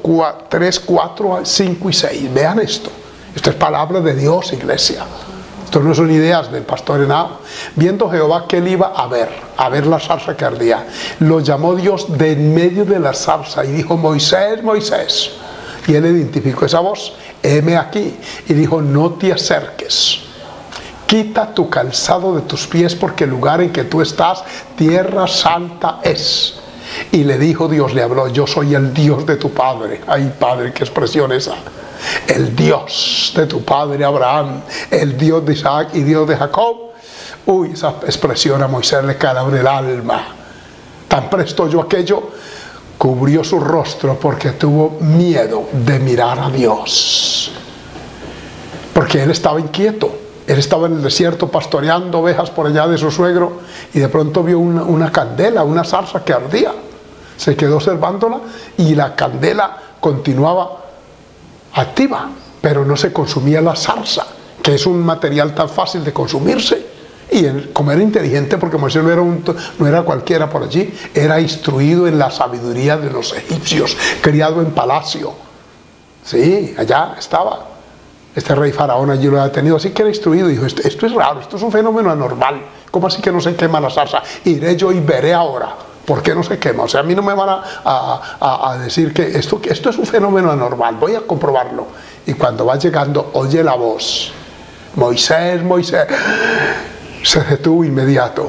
3, 4, 5 y 6. Vean esto. Esto es palabra de Dios, iglesia. Esto no son ideas del pastor Henao. Viendo Jehová que él iba a ver la zarza que ardía, lo llamó Dios de en medio de la zarza y dijo: Moisés, Moisés. Y él identificó esa voz: heme aquí. Y dijo: no te acerques, quita tu calzado de tus pies, porque el lugar en que tú estás, tierra santa es. Y le dijo Dios, le habló: yo soy el Dios de tu padre. Ay, padre, qué expresión esa. El Dios de tu padre Abraham, el Dios de Isaac y Dios de Jacob. Uy, esa expresión a Moisés le caló el alma. Tan presto oyó aquello, cubrió su rostro, porque tuvo miedo de mirar a Dios. Porque él estaba inquieto. Él estaba en el desierto pastoreando ovejas por allá de su suegro, y de pronto vio una candela, una zarza que ardía. Se quedó observándola y la candela continuaba activa, pero no se consumía la zarza, que es un material tan fácil de consumirse. Y él, como era inteligente, porque Moisés no era cualquiera por allí, era instruido en la sabiduría de los egipcios, criado en palacio. Sí, allá estaba. Este rey faraón allí lo había tenido, así que era instruido. Dijo: esto es raro, esto es un fenómeno anormal. ¿Cómo así que no se quema la zarza? Iré yo y veré ahora por qué no se quema. O sea, a mí no me van a decir que esto es un fenómeno anormal. Voy a comprobarlo. Y cuando va llegando, oye la voz: Moisés, Moisés. Se detuvo inmediato.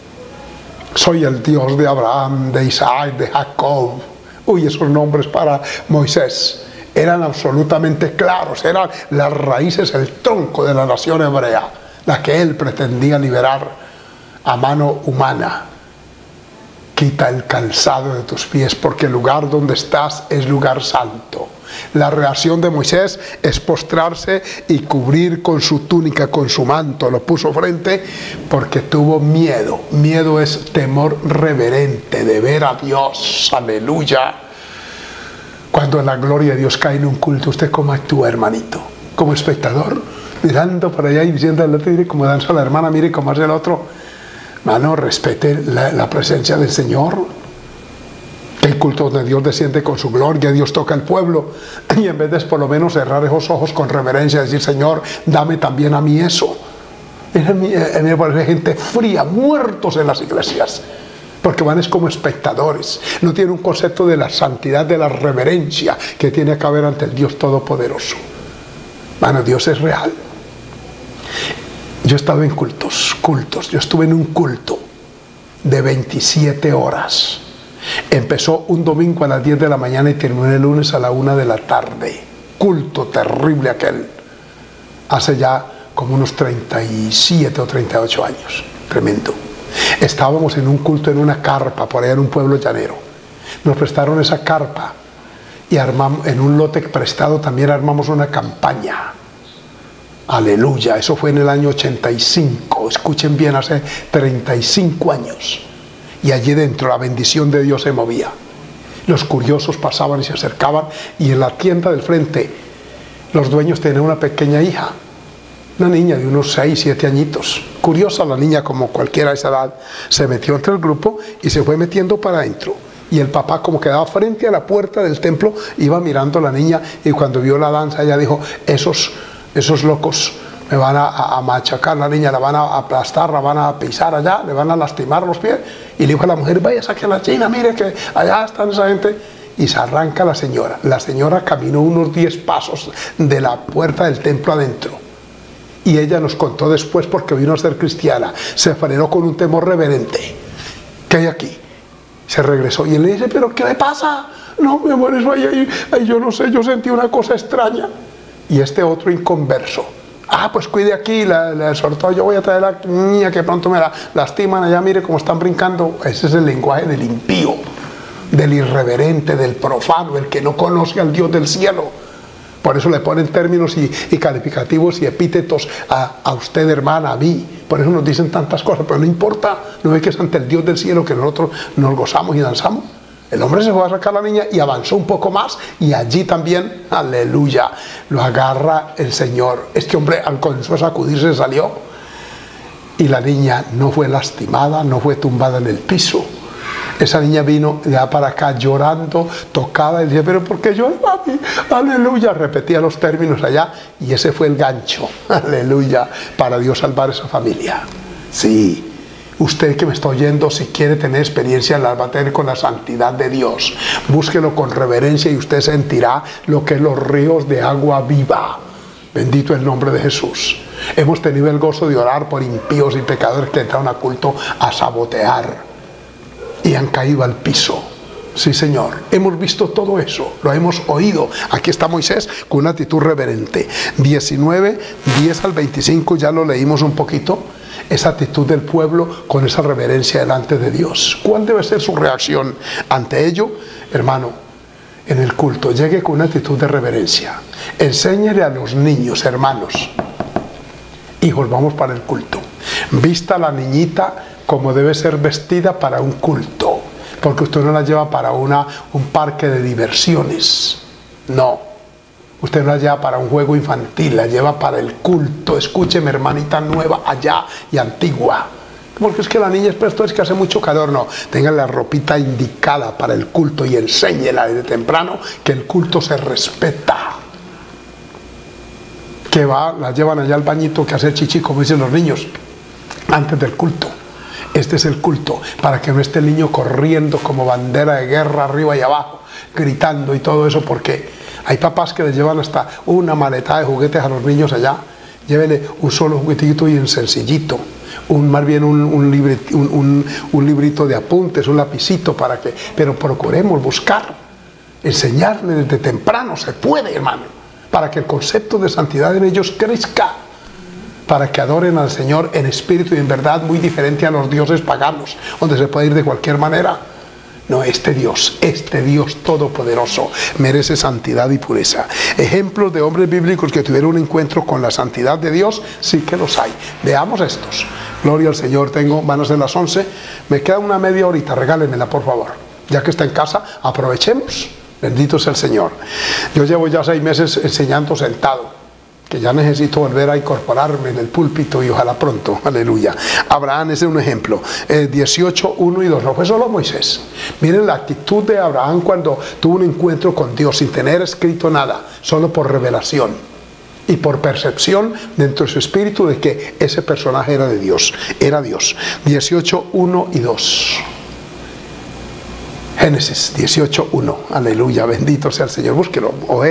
Soy el Dios de Abraham, de Isaac, de Jacob. Uy, esos nombres para Moisés eran absolutamente claros. Eran las raíces, el tronco de la nación hebrea, la que él pretendía liberar a mano humana. Quita el calzado de tus pies, porque el lugar donde estás es lugar santo. La reacción de Moisés es postrarse y cubrir con su túnica, con su manto. Lo puso frente porque tuvo miedo. Miedo es temor reverente de ver a Dios. Aleluya. Cuando la gloria de Dios cae en un culto, ¿usted cómo actúa, hermanito? Como espectador, mirando por allá y diciendo al otro: mire cómo danza la hermana, mire cómo hace el otro. Mano, respete la presencia del Señor. El culto donde Dios desciende con su gloria, Dios toca al pueblo, y en vez de por lo menos cerrar esos ojos con reverencia, decir: Señor, dame también a mí eso. Me parece gente fría, muertos en las iglesias, porque van es como espectadores. No tienen un concepto de la santidad, de la reverencia que tiene que haber ante el Dios Todopoderoso. Mano, Dios es real. Yo he estado en cultos. Yo estuve en un culto de 27 horas. Empezó un domingo a las 10 de la mañana y terminó el lunes a la 1 de la tarde. Culto terrible aquel. Hace ya como unos 37 o 38 años. Tremendo. Estábamos en un culto en una carpa por allá en un pueblo llanero. Nos prestaron esa carpa y armamos, en un lote prestado también armamos una campaña. Aleluya, eso fue en el año 85, escuchen bien, hace 35 años. Y allí dentro la bendición de Dios se movía. Los curiosos pasaban y se acercaban, y en la tienda del frente los dueños tenían una pequeña hija, una niña de unos 6, 7 añitos. Curiosa la niña, como cualquiera de esa edad, se metió entre el grupo y se fue metiendo para adentro. Y el papá, como quedaba frente a la puerta del templo, iba mirando a la niña, y cuando vio la danza ella dijo: esos locos me van a machacar la niña, la van a aplastar, la van a pisar allá, le van a lastimar los pies. Y le dijo a la mujer: vaya, saque a la china, mire que allá están esa gente. Y se arranca la señora. La señora caminó unos 10 pasos de la puerta del templo adentro. Y ella nos contó después, porque vino a ser cristiana, se frenó con un temor reverente. ¿Qué hay aquí? Se regresó y él le dice: ¿pero qué le pasa? No, mi amor, eso ahí, yo no sé, yo sentí una cosa extraña. Y este otro inconverso: pues cuide aquí, le exhortó: yo voy a traer a la niña que pronto me la lastiman allá, mire cómo están brincando. Ese es el lenguaje del impío, del irreverente, del profano, el que no conoce al Dios del cielo. Por eso le ponen términos y calificativos y epítetos a usted, hermana, a mí. Por eso nos dicen tantas cosas, pero no importa. ¿No ve que es ante el Dios del cielo que nosotros nos gozamos y danzamos? El hombre se fue a sacar a la niña y avanzó un poco más, y allí también, aleluya, lo agarra el Señor. Este hombre, al comenzó a sacudirse, se salió, y la niña no fue lastimada, no fue tumbada en el piso. Esa niña vino de allá para acá llorando, tocada, y decía, pero ¿por qué llora, mami? Aleluya, repetía los términos allá, y ese fue el gancho, aleluya, para Dios salvar esa familia. Sí, usted que me está oyendo, si quiere tener experiencia, la va a tener con la santidad de Dios. Búsquelo con reverencia y usted sentirá lo que es los ríos de agua viva. Bendito el nombre de Jesús. Hemos tenido el gozo de orar por impíos y pecadores que entraron a culto a sabotear y han caído al piso. Sí, Señor, hemos visto todo eso, lo hemos oído. Aquí está Moisés con una actitud reverente. 19, 10 al 25, ya lo leímos un poquito. Esa actitud del pueblo con esa reverencia delante de Dios. ¿Cuál debe ser su reacción ante ello? Hermano, en el culto, llegue con una actitud de reverencia. Enséñele a los niños, hermanos, hijos, vamos para el culto. Vista a la niñita como debe ser vestida para un culto, porque usted no la lleva para un parque de diversiones. No, usted no la lleva para un juego infantil, la lleva para el culto. Escúcheme, hermanita nueva allá y antigua, porque es que la niña es que hace mucho calor. No, tenga la ropita indicada para el culto y enséñela desde temprano que el culto se respeta. Que la llevan allá al bañito que hace chichi, como dicen los niños, antes del culto. Este es el culto, para que no esté el niño corriendo como bandera de guerra arriba y abajo, gritando y todo eso, porque hay papás que les llevan hasta una maleta de juguetes a los niños allá. Llévenle un solo juguetito y un sencillito, más bien un librito de apuntes, un lapicito, pero procuremos buscar, enseñarle desde temprano, se puede, hermano, para que el concepto de santidad en ellos crezca, para que adoren al Señor en espíritu y en verdad, muy diferente a los dioses paganos, donde se puede ir de cualquier manera. No, este Dios todopoderoso merece santidad y pureza. Ejemplos de hombres bíblicos que tuvieron un encuentro con la santidad de Dios, sí que los hay. Veamos estos. Gloria al Señor. Van a ser las 11. Me queda una media horita, regálenmela por favor. Ya que está en casa, aprovechemos. Bendito sea el Señor. Yo llevo ya 6 meses enseñando sentado, que ya necesito volver a incorporarme en el púlpito y ojalá pronto, aleluya. Abraham es un ejemplo. 18, 1 y 2, no fue solo Moisés. Miren la actitud de Abraham cuando tuvo un encuentro con Dios sin tener escrito nada, solo por revelación y por percepción dentro de su espíritu de que ese personaje era de Dios, era Dios. 18, 1 y 2. Génesis 18, 1, aleluya, bendito sea el Señor. Búsquelo,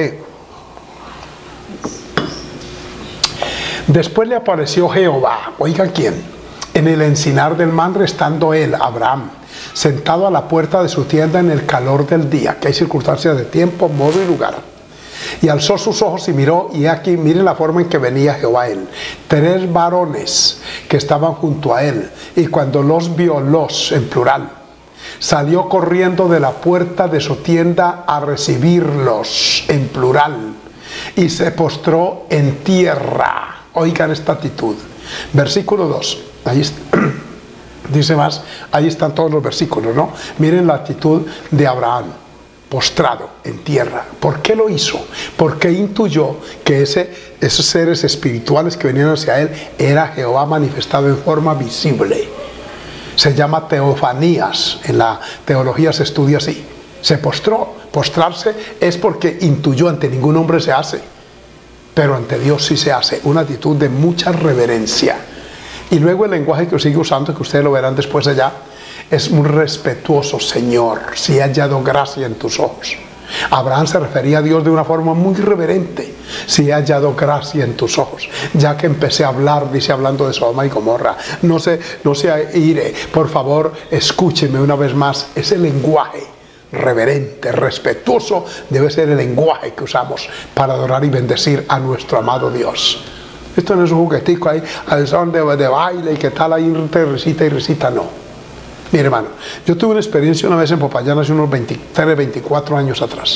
Después le apareció Jehová, oigan quién, en el encinar del Mamre, estando él, Abraham, sentado a la puerta de su tienda en el calor del día, que hay circunstancias de tiempo, modo y lugar. Y alzó sus ojos y miró, y aquí, miren la forma en que venía Jehová a él. 3 varones que estaban junto a él, y cuando los vio, en plural, salió corriendo de la puerta de su tienda a recibirlos, en plural, y se postró en tierra. Oigan esta actitud. Versículo 2. Ahí está. Dice más, ahí están todos los versículos, ¿no? Miren la actitud de Abraham, postrado en tierra. ¿Por qué lo hizo? Porque intuyó que esos seres espirituales que venían hacia él era Jehová manifestado en forma visible. Se llama teofanías. En la teología se estudia así. Se postró. Postrarse es porque intuyó, ante ningún hombre se hace, pero ante Dios sí se hace. Una actitud de mucha reverencia. Y luego el lenguaje que sigue usando, que ustedes lo verán después allá, es muy respetuoso. Señor, si he hallado gracia en tus ojos. Abraham se refería a Dios de una forma muy reverente. Si he hallado gracia en tus ojos. Ya que empecé a hablar, dice, hablando de Sodoma y Gomorra, no se iré, por favor, escúcheme una vez más. Ese lenguaje reverente, respetuoso, debe ser el lenguaje que usamos para adorar y bendecir a nuestro amado Dios. Esto no es un juguetico ahí al son de baile y que tal, ahí te recita y recita, no. Mi hermano, yo tuve una experiencia una vez en Popayán hace unos 23, 24 años atrás.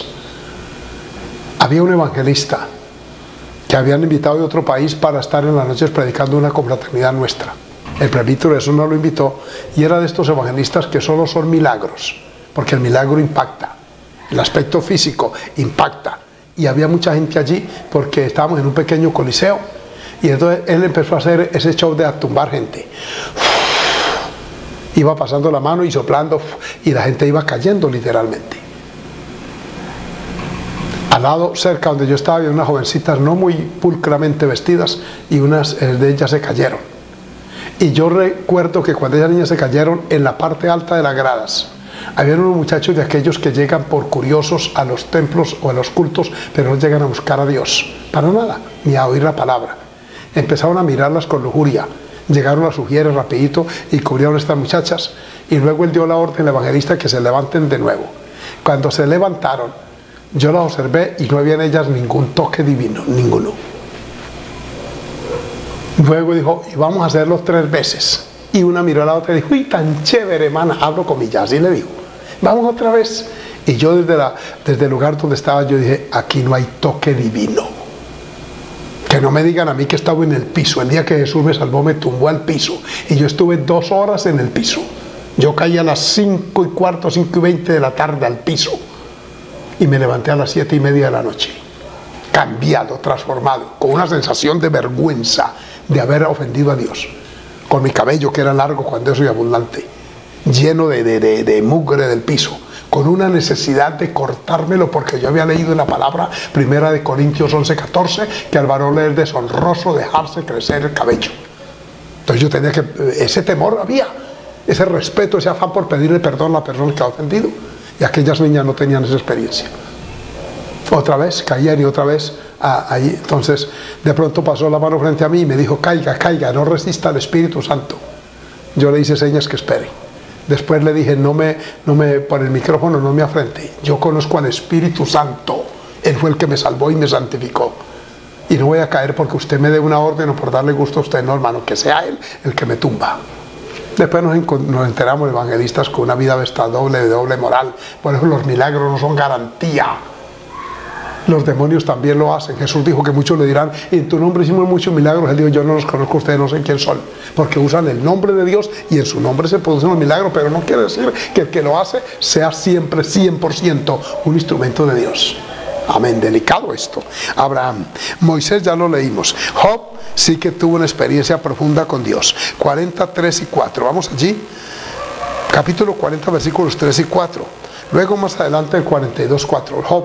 Había un evangelista que habían invitado de otro país para estar en las noches predicando una confraternidad nuestra. El presbítero eso no lo invitó, y era de estos evangelistas que solo son milagros, porque el milagro impacta, el aspecto físico impacta. Y había mucha gente allí porque estábamos en un pequeño coliseo, y entonces él empezó a hacer ese show de tumbar gente. Iba pasando la mano y soplando, y la gente iba cayendo literalmente. Al lado, cerca donde yo estaba, había unas jovencitas no muy pulcramente vestidas, y unas de ellas se cayeron. Y yo recuerdo que cuando esas niñas se cayeron, en la parte alta de las gradas, había unos muchachos de aquellos que llegan por curiosos a los templos o a los cultos, pero no llegan a buscar a Dios, para nada, ni a oír la palabra. Empezaron a mirarlas con lujuria. Llegaron las ujieres rapidito y cubrieron a estas muchachas, y luego él dio la orden al evangelista que se levanten de nuevo. Cuando se levantaron, yo las observé y no había en ellas ningún toque divino, ninguno. Luego dijo, y vamos a hacerlo 3 veces. Y una miró a la otra y dijo, uy, tan chévere, hermana, abro comillas, así le dijo, vamos otra vez. Y yo desde el lugar donde estaba, yo dije, aquí no hay toque divino. Que no me digan a mí que estaba en el piso. El día que Jesús me salvó, me tumbó al piso, y yo estuve 2 horas en el piso. Yo caí a las 5:15, 5:20 de la tarde al piso, y me levanté a las 7:30 de la noche, cambiado, transformado, con una sensación de vergüenza de haber ofendido a Dios, con mi cabello que era largo cuando soy abundante, lleno de mugre del piso, con una necesidad de cortármelo, porque yo había leído en la palabra 1 Corintios 11:14 que al varón le es deshonroso dejarse crecer el cabello. Entonces yo tenía que, ese temor había, ese respeto, ese afán por pedirle perdón a la persona que ha ofendido, y aquellas niñas no tenían esa experiencia. Otra vez caían y otra vez ahí. Entonces de pronto pasó la mano frente a mí y me dijo, caiga, caiga, no resista al Espíritu Santo. Yo le hice señas que espere. Después le dije, no me por el micrófono no me afrente, yo conozco al Espíritu Santo, Él fue el que me salvó y me santificó, y no voy a caer porque usted me dé una orden o por darle gusto a usted, no, hermano, que sea Él el que me tumba. Después nos enteramos, evangelistas, con una vida de doble moral. Por eso los milagros no son garantía. Los demonios también lo hacen. Jesús dijo que muchos le dirán, en tu nombre hicimos muchos milagros. Él dijo, yo no los conozco a ustedes, no sé quién son. Porque usan el nombre de Dios y en su nombre se producen los milagros, pero no quiere decir que el que lo hace sea siempre 100% un instrumento de Dios. Amén, delicado esto. Abraham, Moisés ya lo leímos. Job sí que tuvo una experiencia profunda con Dios. 43 y 4, vamos allí. Capítulo 40, versículos 3 y 4. Luego más adelante el 42, 4. Job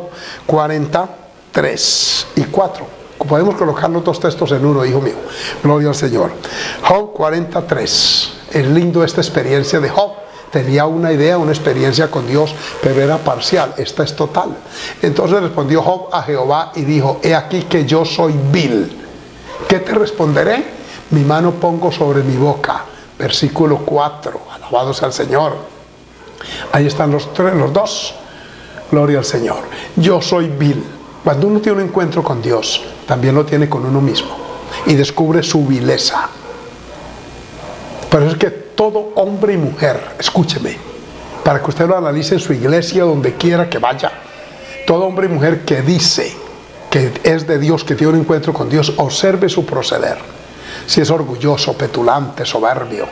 43 y 4. Podemos colocar los 2 textos en uno, hijo mío. Gloria al Señor. Job 43. Es lindo esta experiencia de Job. Tenía una idea, una experiencia con Dios, pero era parcial. Esta es total. Entonces respondió Job a Jehová y dijo, he aquí que yo soy vil. ¿Qué te responderé? Mi mano pongo sobre mi boca. Versículo 4. Alabado sea el Señor. Ahí están los 2. Gloria al Señor. Yo soy vil. Cuando uno tiene un encuentro con Dios, también lo tiene con uno mismo, y descubre su vileza. Pero es que todo hombre y mujer, escúcheme, para que usted lo analice en su iglesia, donde quiera que vaya, todo hombre y mujer que dice que es de Dios, que tiene un encuentro con Dios, observe su proceder. Si es orgulloso, petulante, soberbio,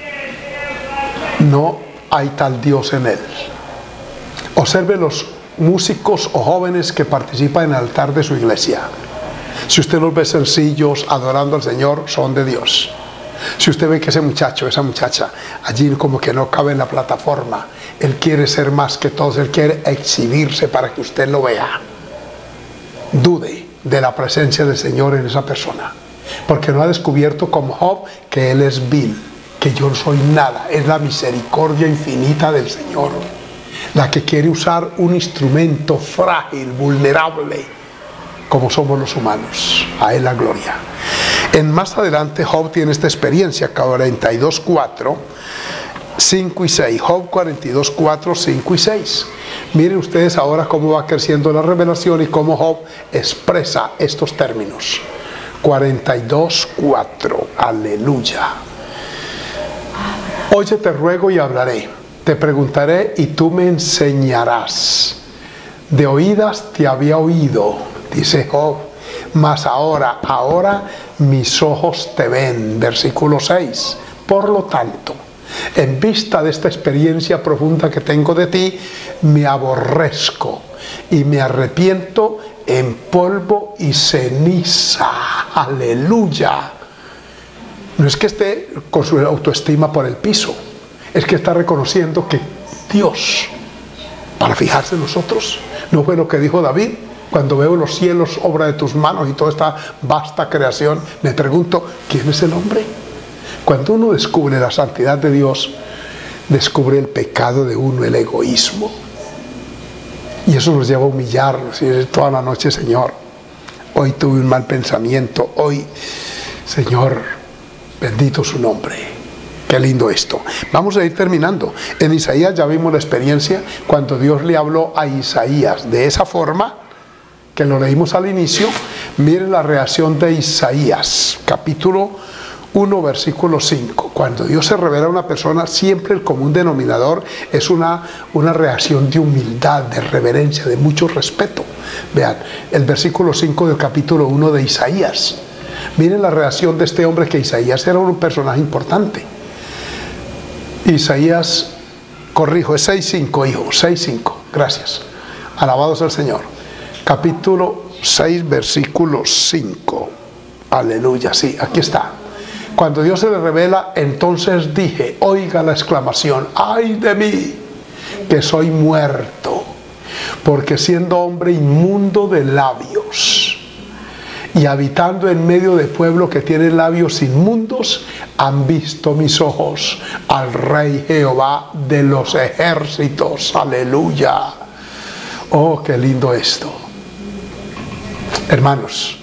no hay tal Dios en él. Observe los músicos o jóvenes que participan en el altar de su iglesia. Si usted los ve sencillos, adorando al Señor, son de Dios. Si usted ve que ese muchacho, esa muchacha, allí como que no cabe en la plataforma, él quiere ser más que todos, él quiere exhibirse para que usted lo vea, dude de la presencia del Señor en esa persona, porque no ha descubierto como Job que él es vil, que yo no soy nada. Es la misericordia infinita del Señor la que quiere usar un instrumento frágil, vulnerable, como somos los humanos. A Él la gloria. Más adelante Job tiene esta experiencia, 42, 4, 5 y 6. Job 42, 4, 5 y 6. Miren ustedes ahora cómo va creciendo la revelación y cómo Job expresa estos términos. 42, 4. Aleluya. Oye, te ruego y hablaré, te preguntaré y tú me enseñarás. De oídas te había oído, dice Job, mas ahora mis ojos te ven. Versículo 6. Por lo tanto, en vista de esta experiencia profunda que tengo de ti, me aborrezco y me arrepiento en polvo y ceniza. Aleluya. No es que esté con su autoestima por el piso, Es que está reconociendo que Dios, para fijarse en nosotros, no fue lo que dijo David: cuando veo los cielos, obra de tus manos, y toda esta vasta creación, me pregunto, ¿quién es el hombre? Cuando uno descubre la santidad de Dios, descubre el pecado de uno, el egoísmo. Y eso nos lleva a humillarnos y decir toda la noche: Señor, hoy tuve un mal pensamiento, hoy, Señor, bendito su nombre. Qué lindo esto. Vamos a ir terminando. En Isaías ya vimos la experiencia cuando Dios le habló a Isaías de esa forma, que lo leímos al inicio. Miren la reacción de Isaías, capítulo 1, versículo 5. Cuando Dios se revela a una persona, siempre el común denominador es una reacción de humildad, de reverencia, de mucho respeto. Vean, el versículo 5 del capítulo 1 de Isaías. Miren la reacción de este hombre, que Isaías era un personaje importante. Isaías, corrijo, es 6.5, hijo, 6.5, gracias. Alabados al Señor. Capítulo 6, versículo 5. Aleluya, sí, aquí está. Cuando Dios se le revela, entonces dije, oiga la exclamación: ¡ay de mí, que soy muerto! Porque siendo hombre inmundo de labios y habitando en medio de pueblo que tiene labios inmundos, han visto mis ojos al Rey Jehová de los ejércitos. Aleluya. Oh, qué lindo esto. Hermanos,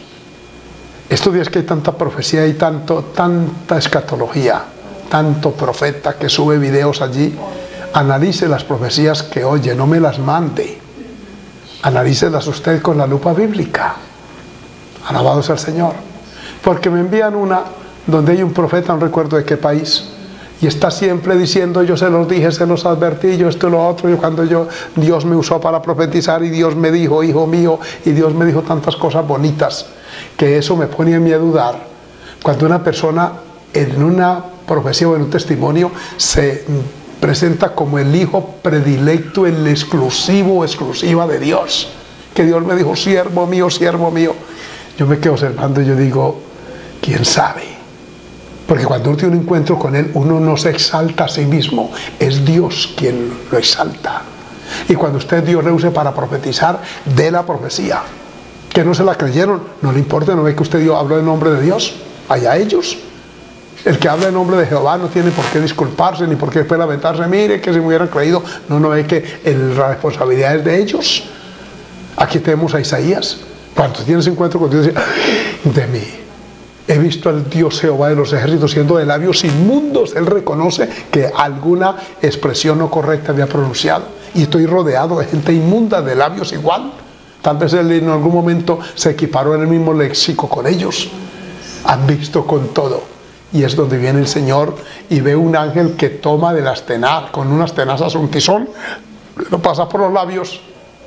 estos días que hay tanta profecía y tanta escatología, tanto profeta que sube videos allí, analice las profecías que oye, no me las mande. Analícelas usted con la lupa bíblica. Alabados al Señor. Porque me envían una donde hay un profeta, no recuerdo de qué país, y está siempre diciendo: yo se los dije, se los advertí, yo esto y lo otro, Dios me usó para profetizar, y Dios me dijo, hijo mío, y Dios me dijo tantas cosas bonitas, que eso me pone a mí a dudar. Cuando una persona en una profecía o en un testimonio se presenta como el hijo predilecto, el exclusivo o exclusiva de Dios, que Dios me dijo: siervo mío, siervo mío. Yo me quedo observando y yo digo: ¿quién sabe? Porque cuando uno tiene un encuentro con Él, uno no se exalta a sí mismo, es Dios quien lo exalta. Y cuando usted Dios le use para profetizar, dé la profecía. Que no se la creyeron, no le importa, no ve que usted habló en nombre de Dios, allá ellos. El que habla en nombre de Jehová no tiene por qué disculparse, ni por qué después lamentarse: mire que si me hubieran creído. No ve que la responsabilidad es de ellos. Aquí tenemos a Isaías. Cuando tienes encuentro con Dios, dice: de mí he visto al Dios Jehová de los ejércitos, siendo de labios inmundos. Él reconoce que alguna expresión no correcta había pronunciado, y estoy rodeado de gente inmunda, de labios igual. Tal vez él en algún momento se equiparó en el mismo léxico con ellos. Han visto con todo. Y es donde viene el Señor y ve un ángel que toma de las tenazas, con unas tenazas, un tizón, lo pasa por los labios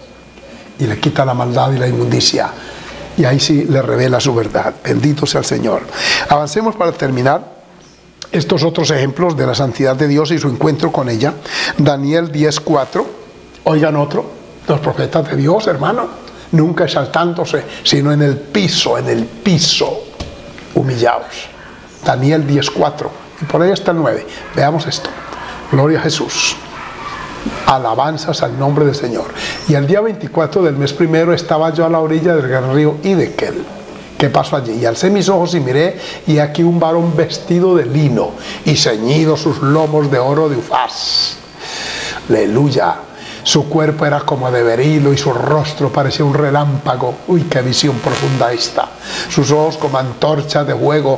y le quita la maldad y la inmundicia. Y ahí sí le revela su verdad. Bendito sea el Señor. Avancemos para terminar estos otros ejemplos de la santidad de Dios y su encuentro con ella. Daniel 10:4. Oigan otro. Los profetas de Dios, hermano, nunca exaltándose, sino en el piso, humillados. Daniel 10:4. Y por ahí está el 9. Veamos esto. Gloria a Jesús. Alabanzas al nombre del Señor. Y el día 24 del mes primero estaba yo a la orilla del gran río Hiddekel. ¿Qué pasó allí? Y alcé mis ojos y miré, y aquí un varón vestido de lino y ceñido sus lomos de oro de Ufaz. Aleluya. Su cuerpo era como de berilo y su rostro parecía un relámpago. Uy, qué visión profunda esta. Sus ojos como antorcha de fuego,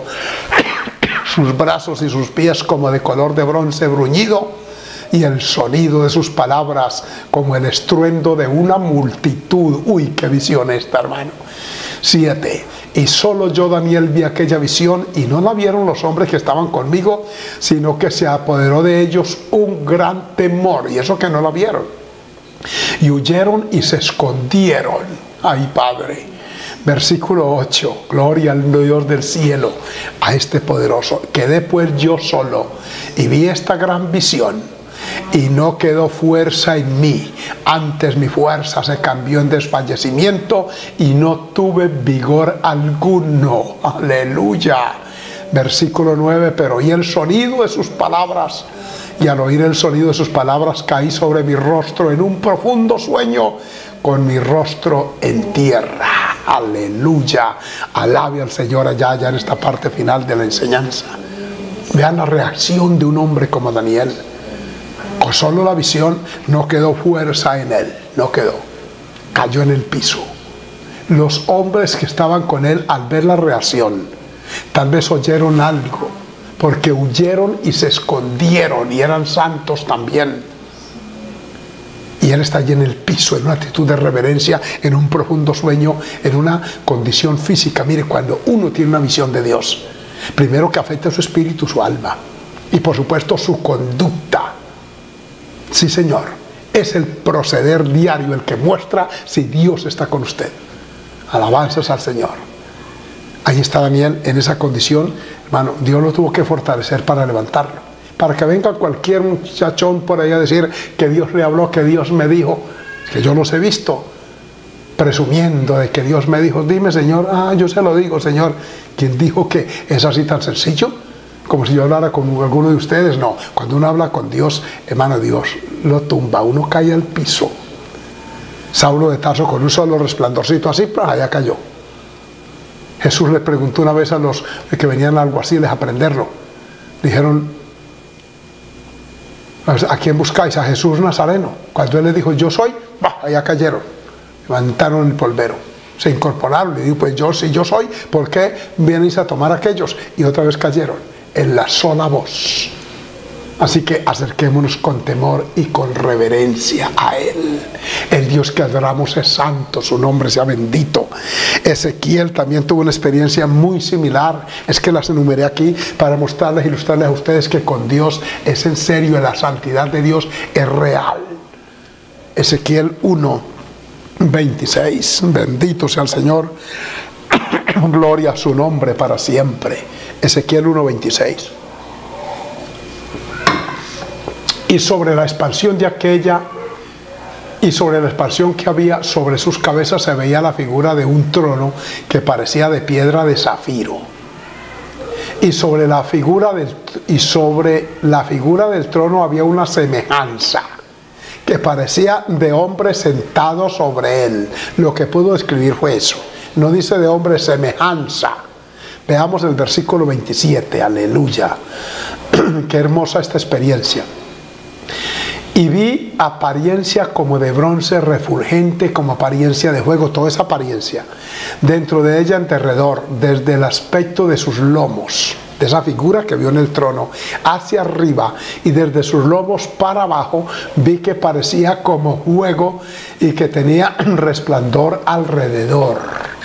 sus brazos y sus pies como de color de bronce bruñido, y el sonido de sus palabras como el estruendo de una multitud. Uy, qué visión esta, hermano. 7. Y solo yo, Daniel, vi aquella visión, y no la vieron los hombres que estaban conmigo, sino que se apoderó de ellos un gran temor, y eso que no la vieron. Y huyeron y se escondieron. Ay, Padre. Versículo 8. Gloria al Dios del cielo, a este poderoso. Quedé pues yo solo y vi esta gran visión, y no quedó fuerza en mí. Antes mi fuerza se cambió en desfallecimiento y no tuve vigor alguno. Aleluya. Versículo 9. Pero oí el sonido de sus palabras y al oír el sonido de sus palabras caí sobre mi rostro en un profundo sueño, con mi rostro en tierra. Aleluya, alabe al Señor allá en esta parte final de la enseñanza. Vean la reacción de un hombre como Daniel. Con solo la visión no quedó fuerza en él, no quedó, cayó en el piso. Los hombres que estaban con él, al ver la reacción, tal vez oyeron algo, porque huyeron y se escondieron, y eran santos también. Y él está allí en el piso, en una actitud de reverencia, en un profundo sueño, en una condición física. Mire, cuando uno tiene una visión de Dios, primero que afecta su espíritu, su alma, y por supuesto su conducta. Sí, Señor, es el proceder diario el que muestra si Dios está con usted. Alabanzas al Señor. Ahí está Daniel en esa condición. Hermano, Dios lo tuvo que fortalecer para levantarlo. Para que venga cualquier muchachón por ahí a decir que Dios le habló, que Dios me dijo, que yo los he visto presumiendo de que Dios me dijo. Dime, Señor. Yo se lo digo, Señor. ¿Quién dijo que es así tan sencillo? Como si yo hablara con alguno de ustedes. No, cuando uno habla con Dios, hermano, Dios lo tumba, uno cae al piso. Saulo de Tarso, con un solo resplandorcito así, allá cayó. Jesús le preguntó una vez a los que venían alguaciles a prenderlo. Dijeron: ¿a quién buscáis? A Jesús Nazareno. Cuando él les dijo: yo soy, allá cayeron, levantaron el polvero, se incorporaron. Le dijo: pues yo, si yo soy, ¿por qué vienes a tomar aquellos? Y otra vez cayeron en la sola voz. Así que acerquémonos con temor y con reverencia a Él. El Dios que adoramos es santo, su nombre sea bendito. Ezequiel también tuvo una experiencia muy similar. Es que las enumeré aquí para mostrarles, ilustrarles a ustedes que con Dios es en serio, la santidad de Dios es real. Ezequiel 1:26. Bendito sea el Señor. Gloria a su nombre para siempre. Ezequiel 1:26. Y sobre la expansión de aquella, y sobre la expansión que había sobre sus cabezas, se veía la figura de un trono que parecía de piedra de zafiro. Y sobre la figura del trono había una semejanza que parecía de hombre sentado sobre él. Lo que pudo escribir fue eso. No dice de hombre, semejanza. Veamos el versículo 27. Aleluya. Qué hermosa esta experiencia. Y vi apariencia como de bronce refulgente, como apariencia de fuego, toda esa apariencia. Dentro de ella en derredor, desde el aspecto de sus lomos, de esa figura que vio en el trono, hacia arriba y desde sus lomos para abajo, vi que parecía como fuego y que tenía resplandor alrededor.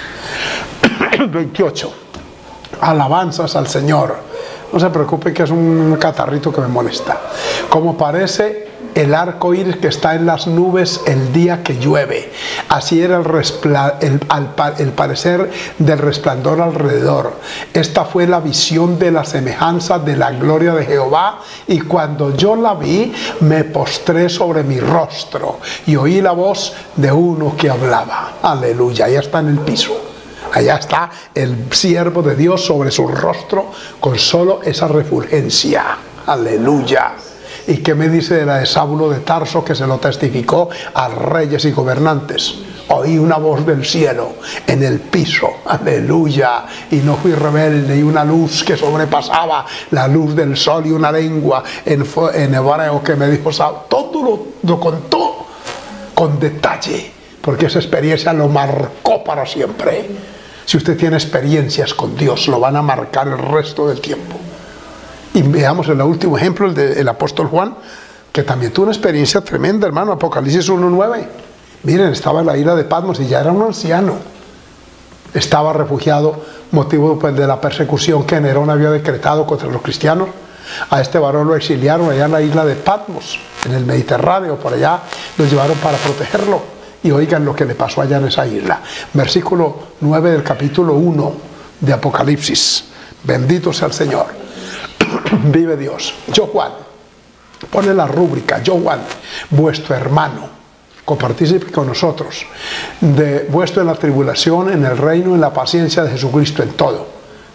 28. Alabanzas al Señor. No se preocupe que es un catarrito que me molesta. Como parece el arco iris que está en las nubes el día que llueve. Así era el parecer del resplandor alrededor. Esta fue la visión de la semejanza de la gloria de Jehová. Y cuando yo la vi, me postré sobre mi rostro y oí la voz de uno que hablaba. Aleluya, ya está en el piso. Allá está el siervo de Dios sobre su rostro con solo esa refulgencia. Aleluya. ¿Y qué me dice de la de Saulo de Tarso, que se lo testificó a reyes y gobernantes? Oí una voz del cielo en el piso. Aleluya. Y no fui rebelde, y una luz que sobrepasaba la luz del sol, y una lengua en hebreo que me dijo Saulo. Todo lo contó con detalle, porque esa experiencia lo marcó para siempre. Si usted tiene experiencias con Dios, lo van a marcar el resto del tiempo. Y veamos el último ejemplo, el del apóstol Juan, que también tuvo una experiencia tremenda, hermano. Apocalipsis 1:9. Miren, estaba en la isla de Patmos y ya era un anciano. Estaba refugiado, motivo de la persecución que Nerón había decretado contra los cristianos. A este varón lo exiliaron allá en la isla de Patmos, en el Mediterráneo, por allá lo llevaron para protegerlo. Y oigan lo que le pasó allá en esa isla. Versículo 9 del capítulo 1 de Apocalipsis. Bendito sea el Señor. Vive Dios. Yo, Juan, pone la rúbrica, yo, Juan, vuestro hermano, copartícipe con nosotros, de vuestro en la tribulación, en el reino, en la paciencia de Jesucristo, en todo.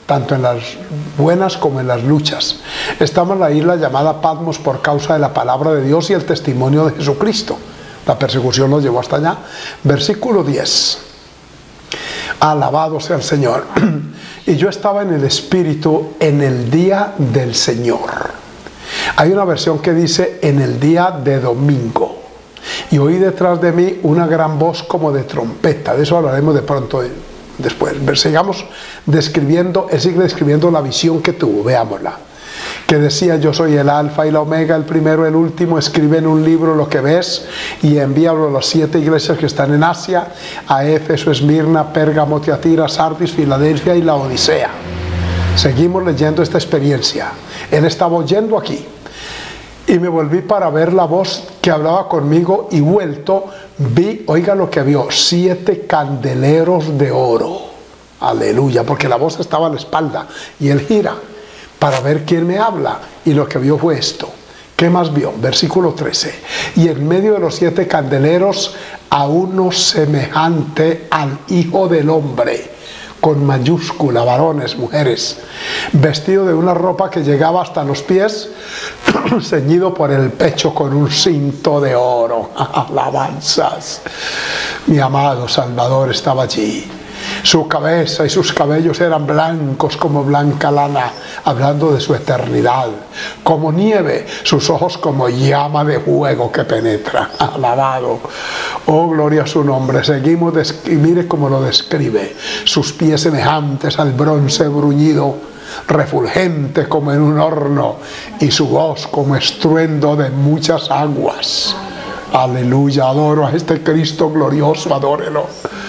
tanto en las buenas como en las luchas. Estamos en la isla llamada Patmos por causa de la palabra de Dios y el testimonio de Jesucristo. La persecución nos llevó hasta allá. Versículo 10. Alabado sea el Señor. Y yo estaba en el Espíritu en el día del Señor. Hay una versión que dice en el día de domingo. Y oí detrás de mí una gran voz como de trompeta. De eso hablaremos de pronto después. Sigamos describiendo, él sigue describiendo la visión que tuvo, veámosla. Que decía: yo soy el alfa y la omega, el primero, el último. Escribe en un libro lo que ves y envíalo a las 7 iglesias que están en Asia: a Éfeso, Esmirna, Pérgamo, Tiatira, Sardis, Filadelfia y la Odisea. Seguimos leyendo esta experiencia. Él estaba oyendo aquí. Y me volví para ver la voz que hablaba conmigo, y vuelto vi, oiga lo que vio: 7 candeleros de oro. Aleluya, porque la voz estaba a la espalda y él gira para ver quién me habla, y lo que vio fue esto. ¿Qué más vio? Versículo 13. Y en medio de los 7 candeleros a uno semejante al Hijo del Hombre, con mayúscula, varones, mujeres, vestido de una ropa que llegaba hasta los pies, ceñido por el pecho con un cinto de oro. Alabanzas. Mi amado Salvador estaba allí. Su cabeza y sus cabellos eran blancos como blanca lana, hablando de su eternidad. Como nieve, sus ojos como llama de fuego que penetra. Alabado. Oh, gloria a su nombre. Seguimos, y mire cómo lo describe. Sus pies semejantes al bronce bruñido, refulgente como en un horno, y su voz como estruendo de muchas aguas. Aleluya, adoro a este Cristo glorioso, adórelo.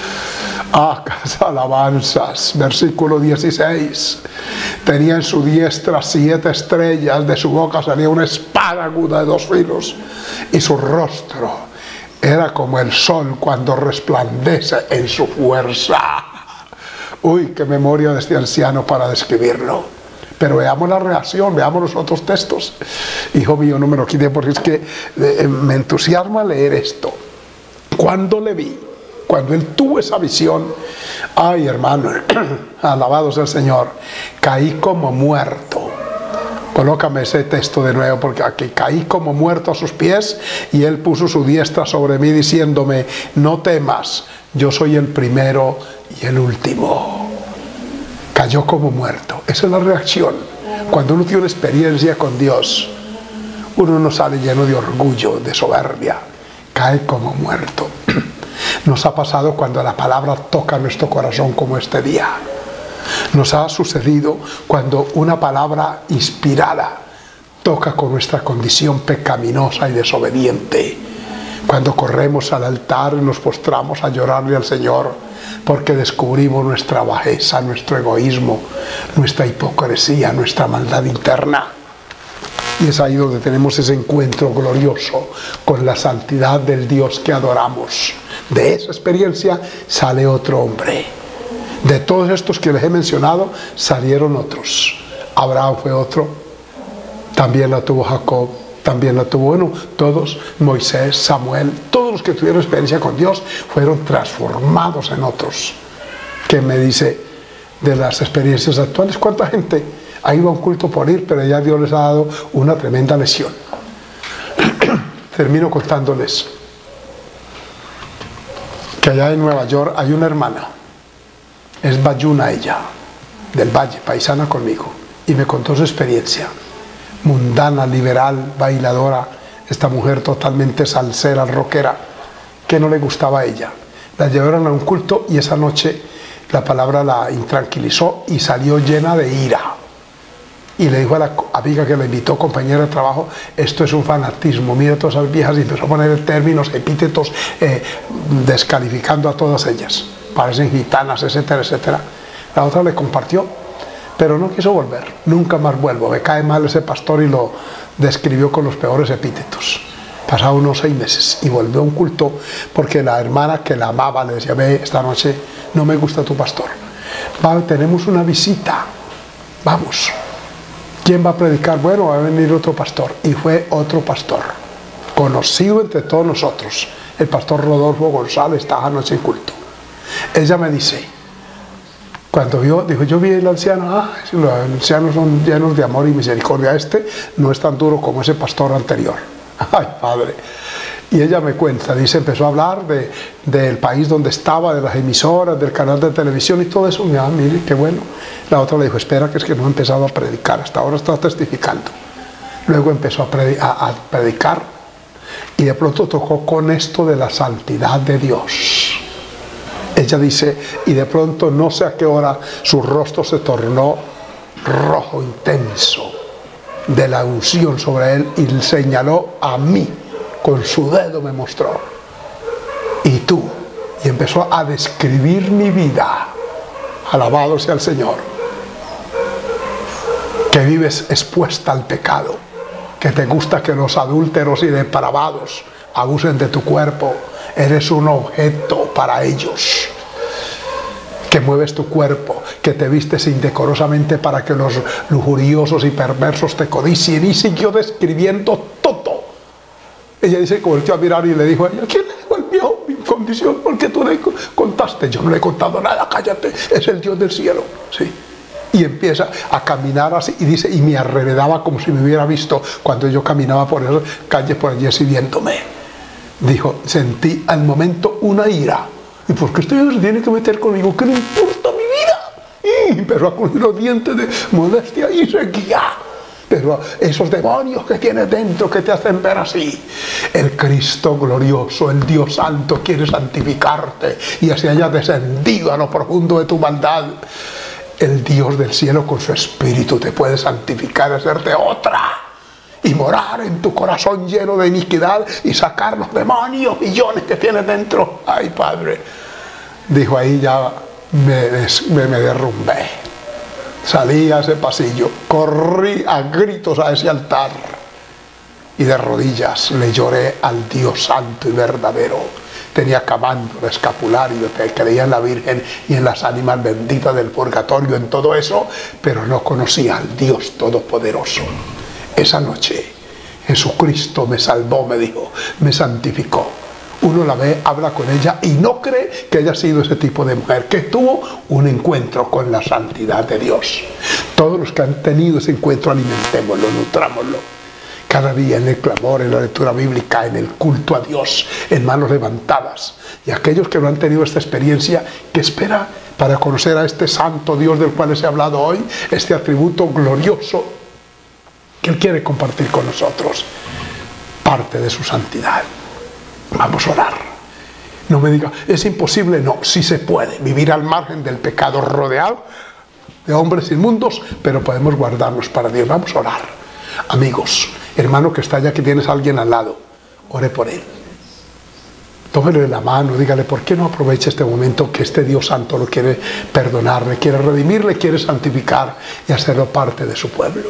Alabanzas. Versículo 16. Tenía en su diestra 7 estrellas, de su boca salía una espada aguda de 2 filos, y su rostro era como el sol cuando resplandece en su fuerza. Uy, qué memoria de este anciano para describirlo. Pero veamos la reacción, veamos los otros textos. Hijo mío, no me lo quite, porque es que me entusiasma leer esto. Cuando le vi, cuando él tuvo esa visión, ay, hermano, alabado sea el Señor, caí como muerto. Colócame ese texto de nuevo, porque aquí: caí como muerto a sus pies, y él puso su diestra sobre mí diciéndome: no temas, yo soy el primero y el último. Cayó como muerto. Esa es la reacción. Cuando uno tiene una experiencia con Dios, uno no sale lleno de orgullo, de soberbia, cae como muerto. Nos ha pasado cuando la palabra toca nuestro corazón, como este día. Nos ha sucedido cuando una palabra inspirada toca con nuestra condición pecaminosa y desobediente. Cuando corremos al altar y nos postramos a llorarle al Señor, porque descubrimos nuestra bajeza, nuestro egoísmo, nuestra hipocresía, nuestra maldad interna. Y es ahí donde tenemos ese encuentro glorioso con la santidad del Dios que adoramos. De esa experiencia sale otro hombre. De todos estos que les he mencionado, salieron otros. Abraham fue otro, también la tuvo Jacob, también la tuvo, bueno, todos, Moisés, Samuel, todos los que tuvieron experiencia con Dios fueron transformados en otros. ¿Qué me dice de las experiencias actuales? ¿Cuánta gente ha ido a un culto por ir, pero ya Dios les ha dado una tremenda lesión? Termino contándoles que allá en Nueva York hay una hermana, es Bayuna ella, del Valle, paisana conmigo, y me contó su experiencia. Mundana, liberal, bailadora, esta mujer totalmente salsera, rockera, que no le gustaba a ella. La llevaron a un culto y esa noche la palabra la intranquilizó y salió llena de ira. Y le dijo a la amiga que la invitó, compañera de trabajo: esto es un fanatismo, mira todas esas viejas, y empezó a poner términos, epítetos, descalificando a todas ellas. Parecen gitanas, etcétera, etcétera. La otra le compartió, pero no quiso volver. Nunca más vuelvo, me cae mal ese pastor, y lo describió con los peores epítetos. Pasaron unos 6 meses y volvió a un culto, porque la hermana que la amaba le decía: ve, esta noche no me gusta tu pastor. Tenemos una visita, vamos. ¿Quién va a predicar? Bueno, va a venir otro pastor. Y fue otro pastor, conocido entre todos nosotros, el pastor Rodolfo González, estaba anoche en culto. Ella me dice: Cuando vio, dijo, yo vi al anciano, los ancianos son llenos de amor y misericordia, este no es tan duro como ese pastor anterior. Ay, padre. Y ella me cuenta, dice, empezó a hablar del país donde estaba, de las emisoras, del canal de televisión y todo eso. Mire, qué bueno. La otra le dijo, espera, que es que no ha empezado a predicar, hasta ahora está testificando. Luego empezó a predicar y de pronto tocó con esto de la santidad de Dios. Ella dice, y de pronto no sé a qué hora su rostro se tornó rojo intenso de la unción sobre él y señaló a mí. Con su dedo me mostró, y tú, y empezó a describir mi vida. Alabado sea el Señor. Que vives expuesta al pecado, que te gusta que los adúlteros y depravados abusen de tu cuerpo, eres un objeto para ellos, que mueves tu cuerpo, que te vistes indecorosamente para que los lujuriosos y perversos te codicien, y siguió describiendo todo. Ella dice que volvió a mirar y le dijo a ella, ¿quién le devolvió mi condición? Porque tú le contaste. Yo no le he contado nada, cállate, es el Dios del cielo. Sí. Y empieza a caminar así, y dice, y me arrevedaba como si me hubiera visto cuando yo caminaba por esas calles por allí así viéndome. Dijo, sentí al momento una ira. ¿Y por qué usted se tiene que meter conmigo? ¿Qué le importa mi vida? Y empezó a crujir los dientes de modestia y seguía. Pero esos demonios que tienes dentro que te hacen ver así, el Cristo glorioso, el Dios santo quiere santificarte y así haya descendido a lo profundo de tu maldad. El Dios del cielo con su espíritu te puede santificar, hacerte otra y morar en tu corazón lleno de iniquidad y sacar los demonios, millones que tienes dentro. Ay, Padre, dijo, ahí ya me derrumbé. Salí a ese pasillo, corrí a gritos a ese altar y de rodillas le lloré al Dios santo y verdadero. Tenía camando el escapulario, creía en la Virgen y en las ánimas benditas del purgatorio, en todo eso, pero no conocía al Dios todopoderoso. Esa noche Jesucristo me salvó, me dijo, me santificó. Uno la ve, habla con ella y no cree que haya sido ese tipo de mujer, que tuvo un encuentro con la santidad de Dios. Todos los que han tenido ese encuentro, alimentémoslo, nutrámoslo. Cada día en el clamor, en la lectura bíblica, en el culto a Dios, en manos levantadas. Y aquellos que no han tenido esta experiencia, ¿qué espera para conocer a este santo Dios del cual les he hablado hoy? Este atributo glorioso que Él quiere compartir con nosotros. Parte de su santidad. Vamos a orar. No me diga, es imposible. No, sí se puede vivir al margen del pecado, rodeado de hombres inmundos, pero podemos guardarnos para Dios. Vamos a orar. Amigos, hermano que está allá, que tienes a alguien al lado, ore por él. Tómelo de la mano, dígale, ¿por qué no aprovecha este momento que este Dios santo lo quiere perdonar, le quiere redimir, le quiere santificar y hacerlo parte de su pueblo?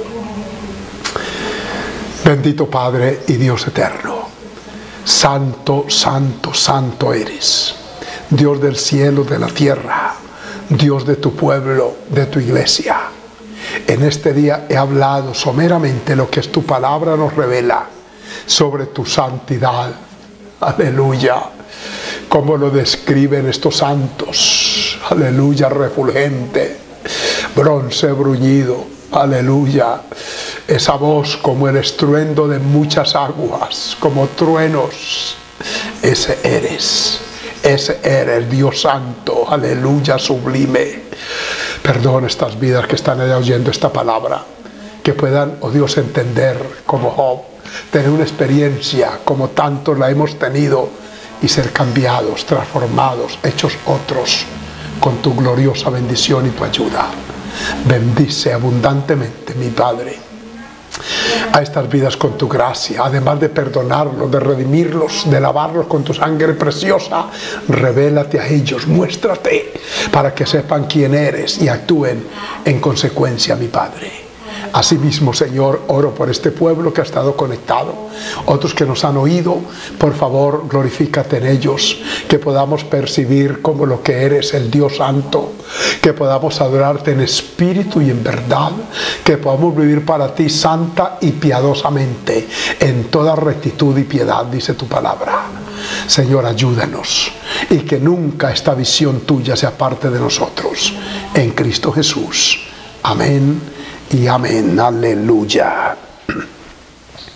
Bendito Padre y Dios eterno. Santo, santo, santo eres, Dios del cielo, de la tierra, Dios de tu pueblo, de tu iglesia. En este día he hablado someramente lo que es tu palabra nos revela sobre tu santidad. Aleluya, como lo describen estos santos. Aleluya, refulgente, bronce bruñido. Aleluya, esa voz como el estruendo de muchas aguas, como truenos. Ese eres Dios santo. Aleluya, sublime. Perdona estas vidas que están allá oyendo esta palabra, que puedan, oh Dios, entender como Job, tener una experiencia como tantos la hemos tenido y ser cambiados, transformados, hechos otros con tu gloriosa bendición y tu ayuda. Bendice abundantemente, mi Padre, a estas vidas con tu gracia, además de perdonarlos, de redimirlos, de lavarlos con tu sangre preciosa. Revélate a ellos, muéstrate para que sepan quién eres y actúen en consecuencia, mi Padre. Asimismo, Señor, oro por este pueblo que ha estado conectado, otros que nos han oído. Por favor, glorifícate en ellos, que podamos percibir como lo que eres, el Dios Santo, que podamos adorarte en espíritu y en verdad, que podamos vivir para ti santa y piadosamente, en toda rectitud y piedad, dice tu palabra. Señor, ayúdanos y que nunca esta visión tuya sea parte de nosotros. en Cristo Jesús. Amén y amén. Aleluya.